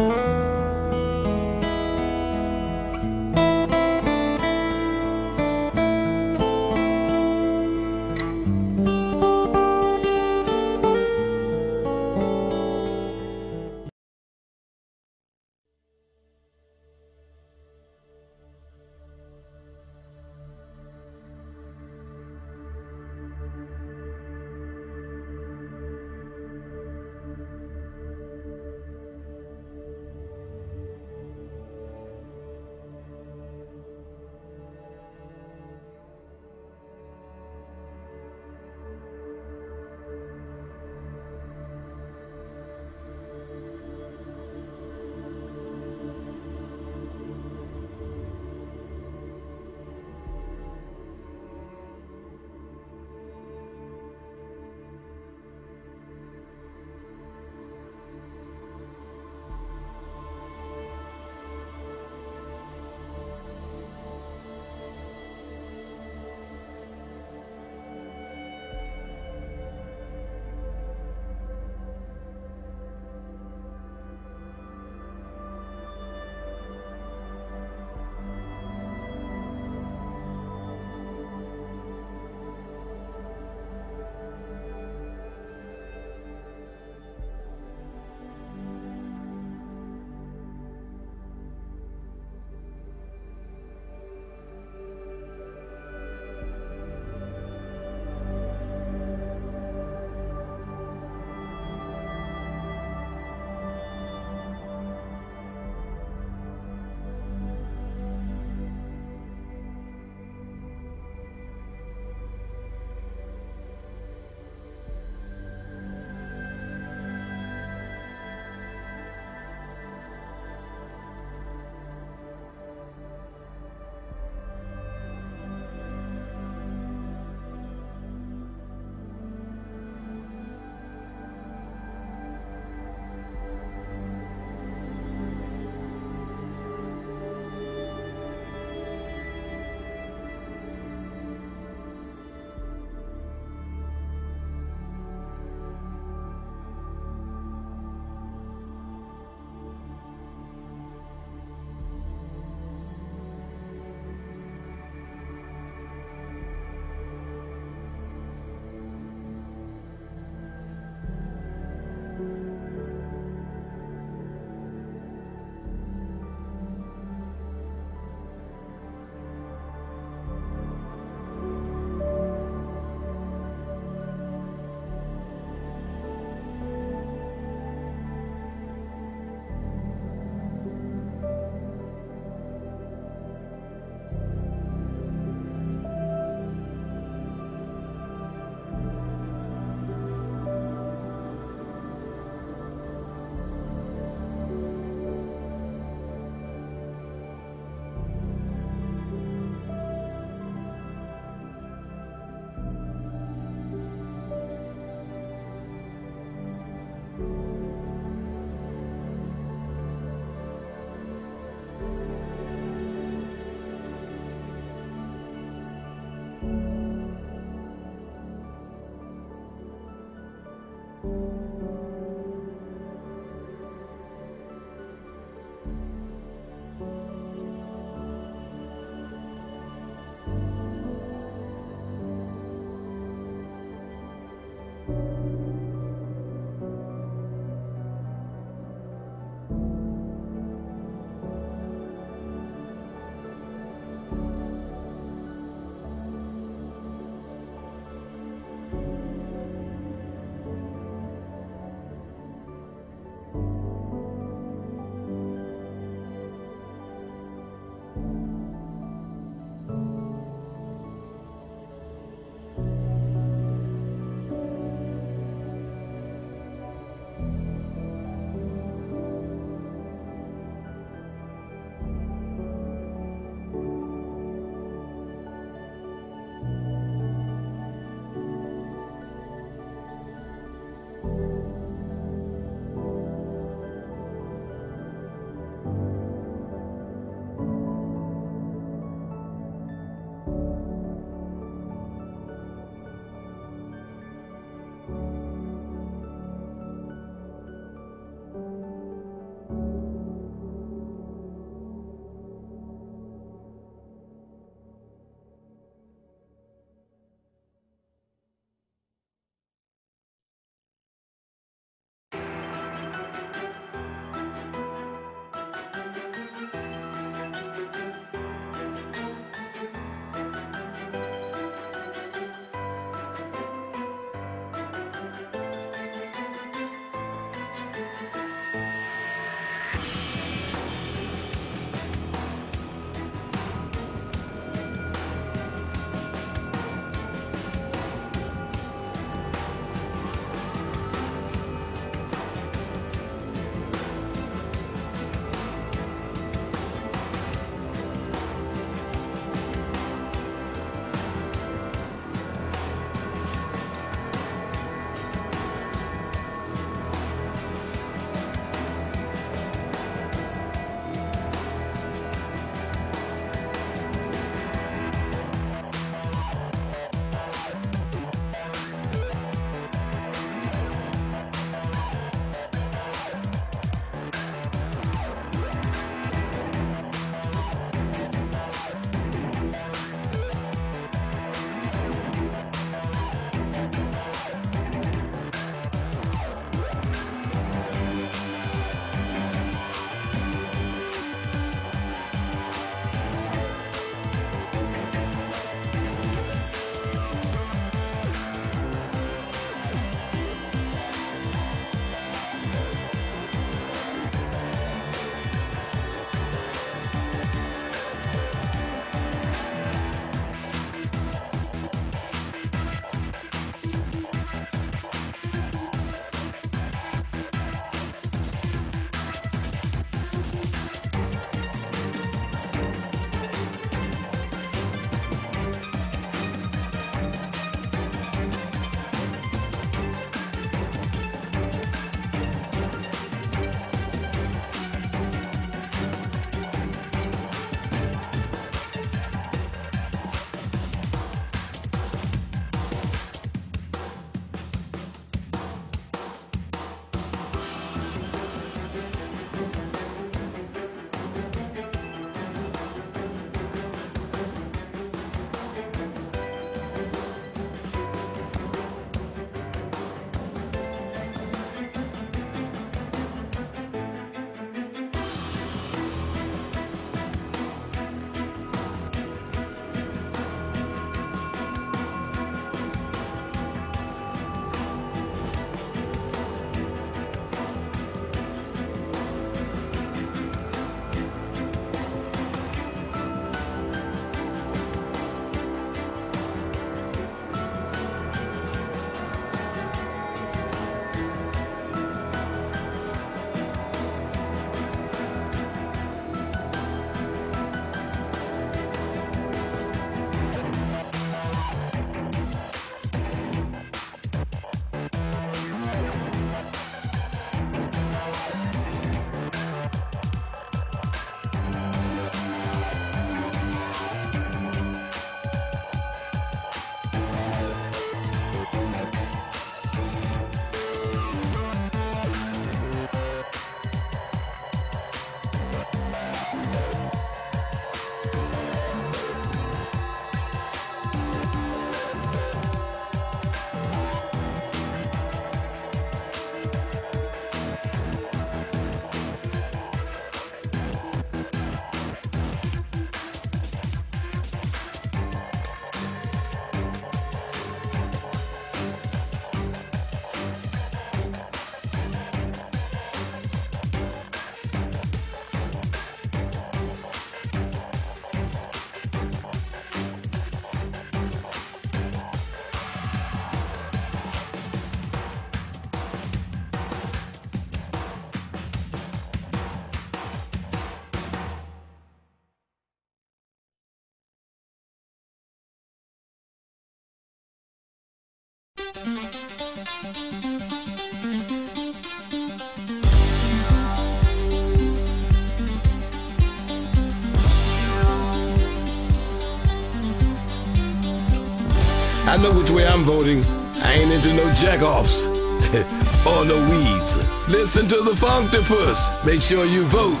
I know which way I'm voting. I ain't into no jack-offs or no weeds. Listen to the Funkdipus. Make sure you vote.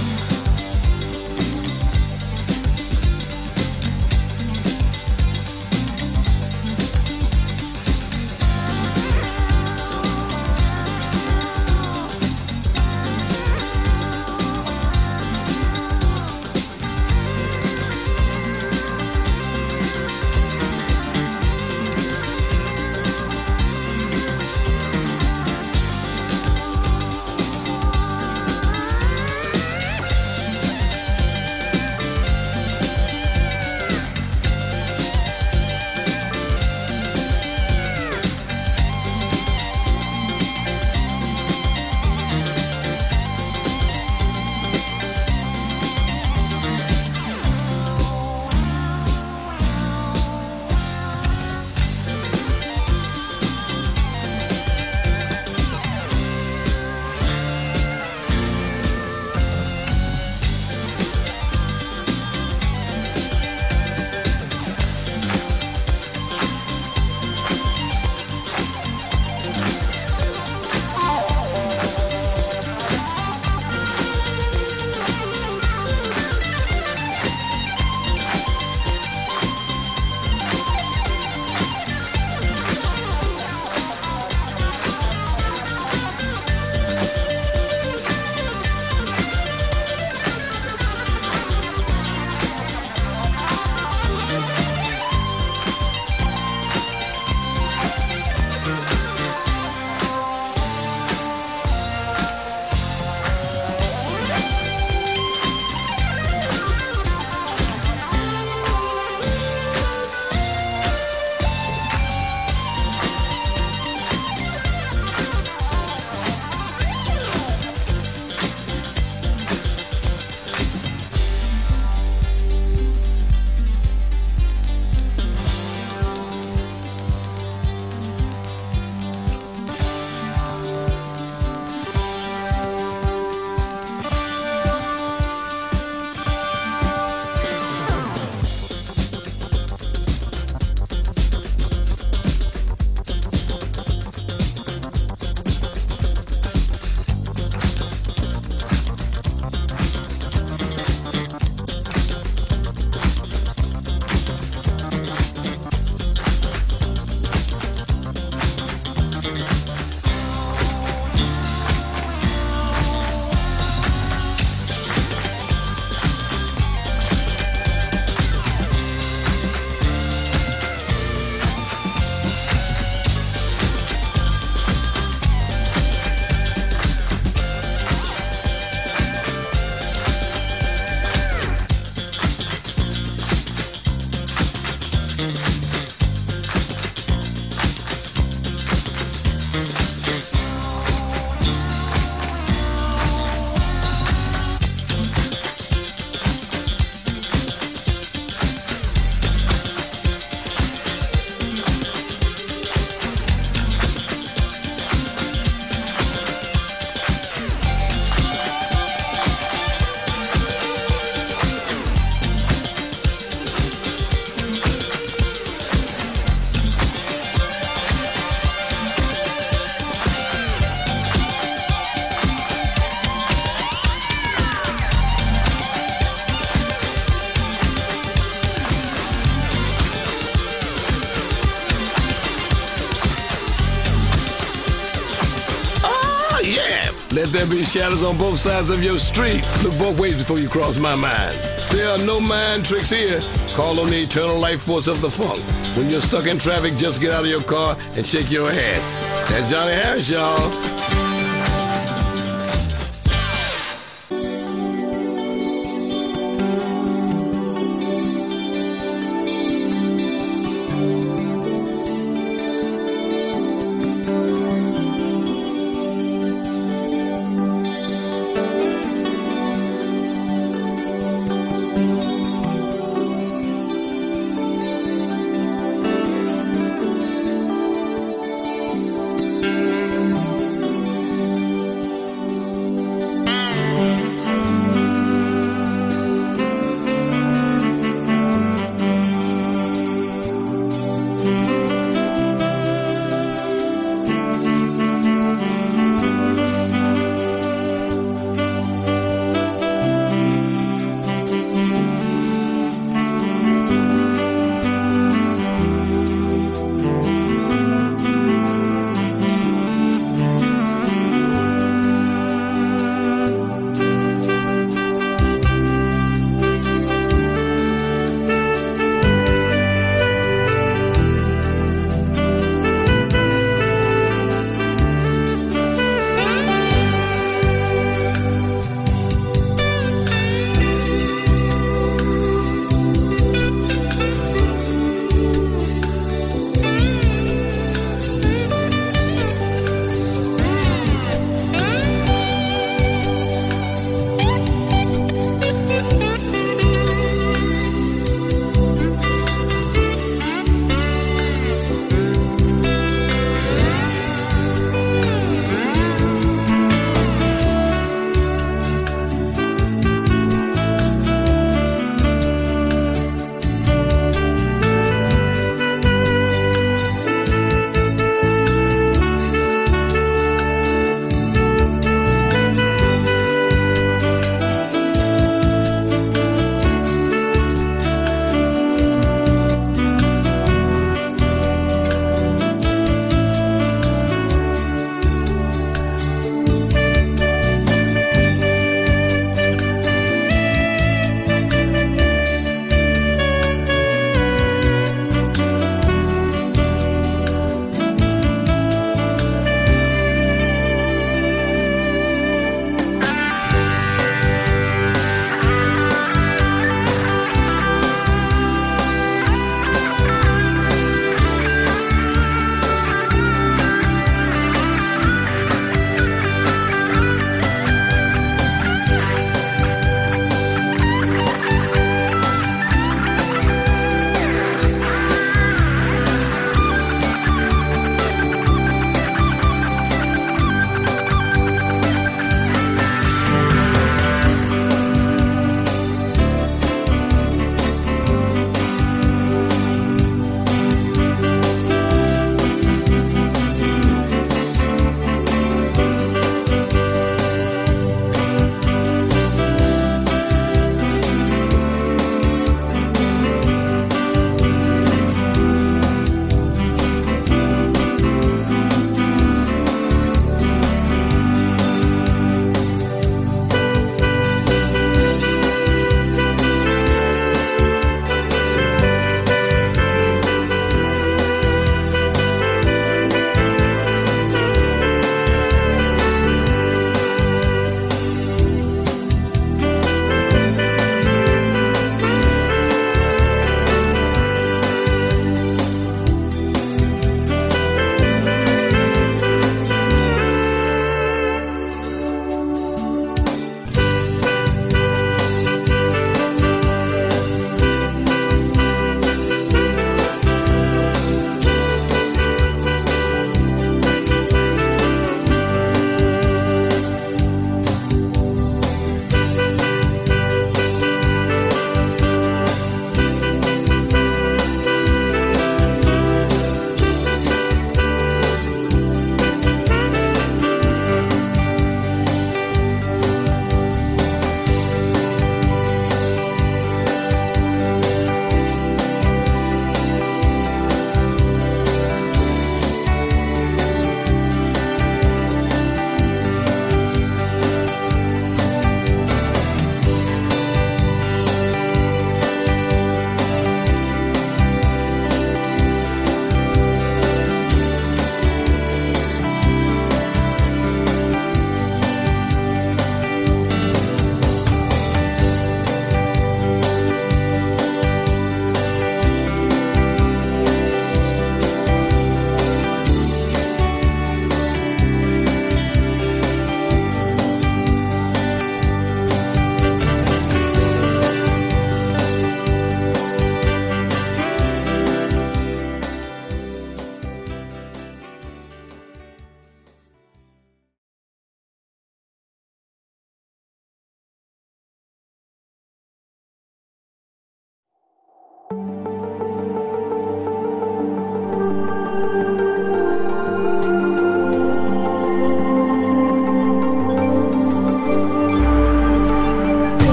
Let there be shadows on both sides of your street. Look both ways before you cross my mind. There are no mind tricks here. Call on the eternal life force of the funk. When you're stuck in traffic, just get out of your car and shake your ass. That's Johnny Harris, y'all.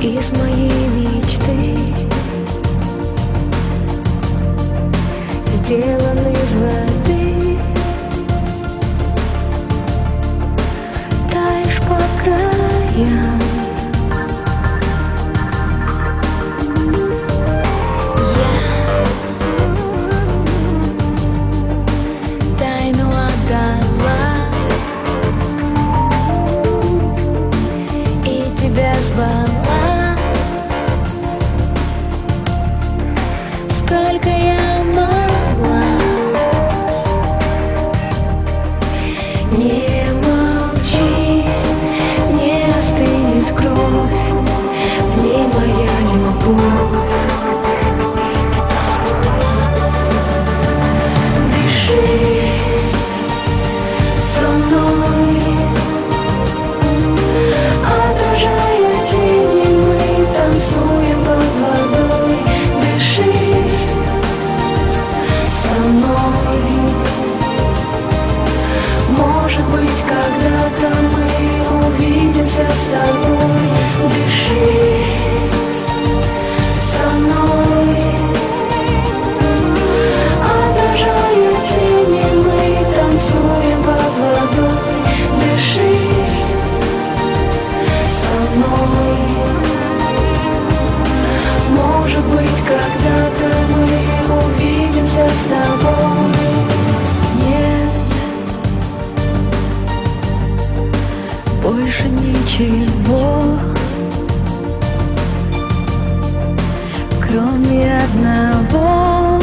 из моей мечты, сделан из воды, таешь по краям. Звала, сколько я могла. Не молчи, не остынет кровь, в ней моя любовь. Дыши со мной, отражая тени, мы танцуем под водой. Дыши со мной. Может быть, когда-то мы увидимся с тобой. Дыши со мной, отражая тени, мы танцуем под водой. Дыши со мной. Может быть, когда-то мы увидимся с тобой. Нет, больше ничего, кроме одного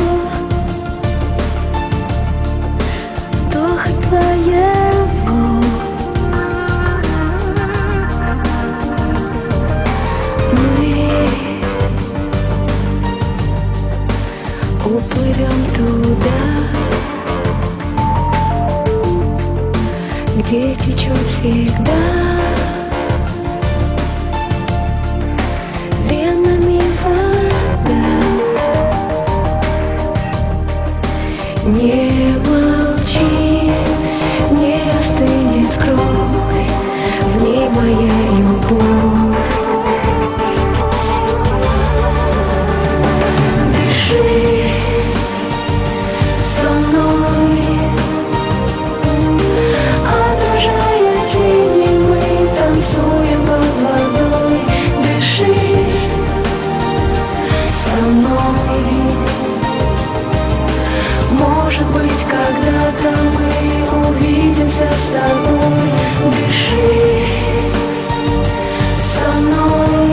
вдоха твоего. Уплывем туда, где течет всегда венами вода. Не молчи, не остынет кровь, в ней моя любовь. Дыши со мной, отражая тени, мы танцуем под водой. Дыши со мной. Может быть, когда-то мы увидимся с тобой. Дыши со мной,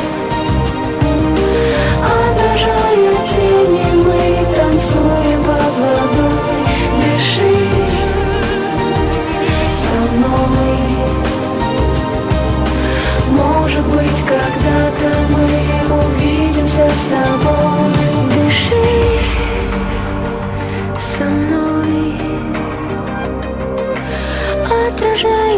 отражая тени, мы танцуем под водой. Дыши со мной. Может быть, когда-то мы увидимся с тобой. Дыши со мной, отражая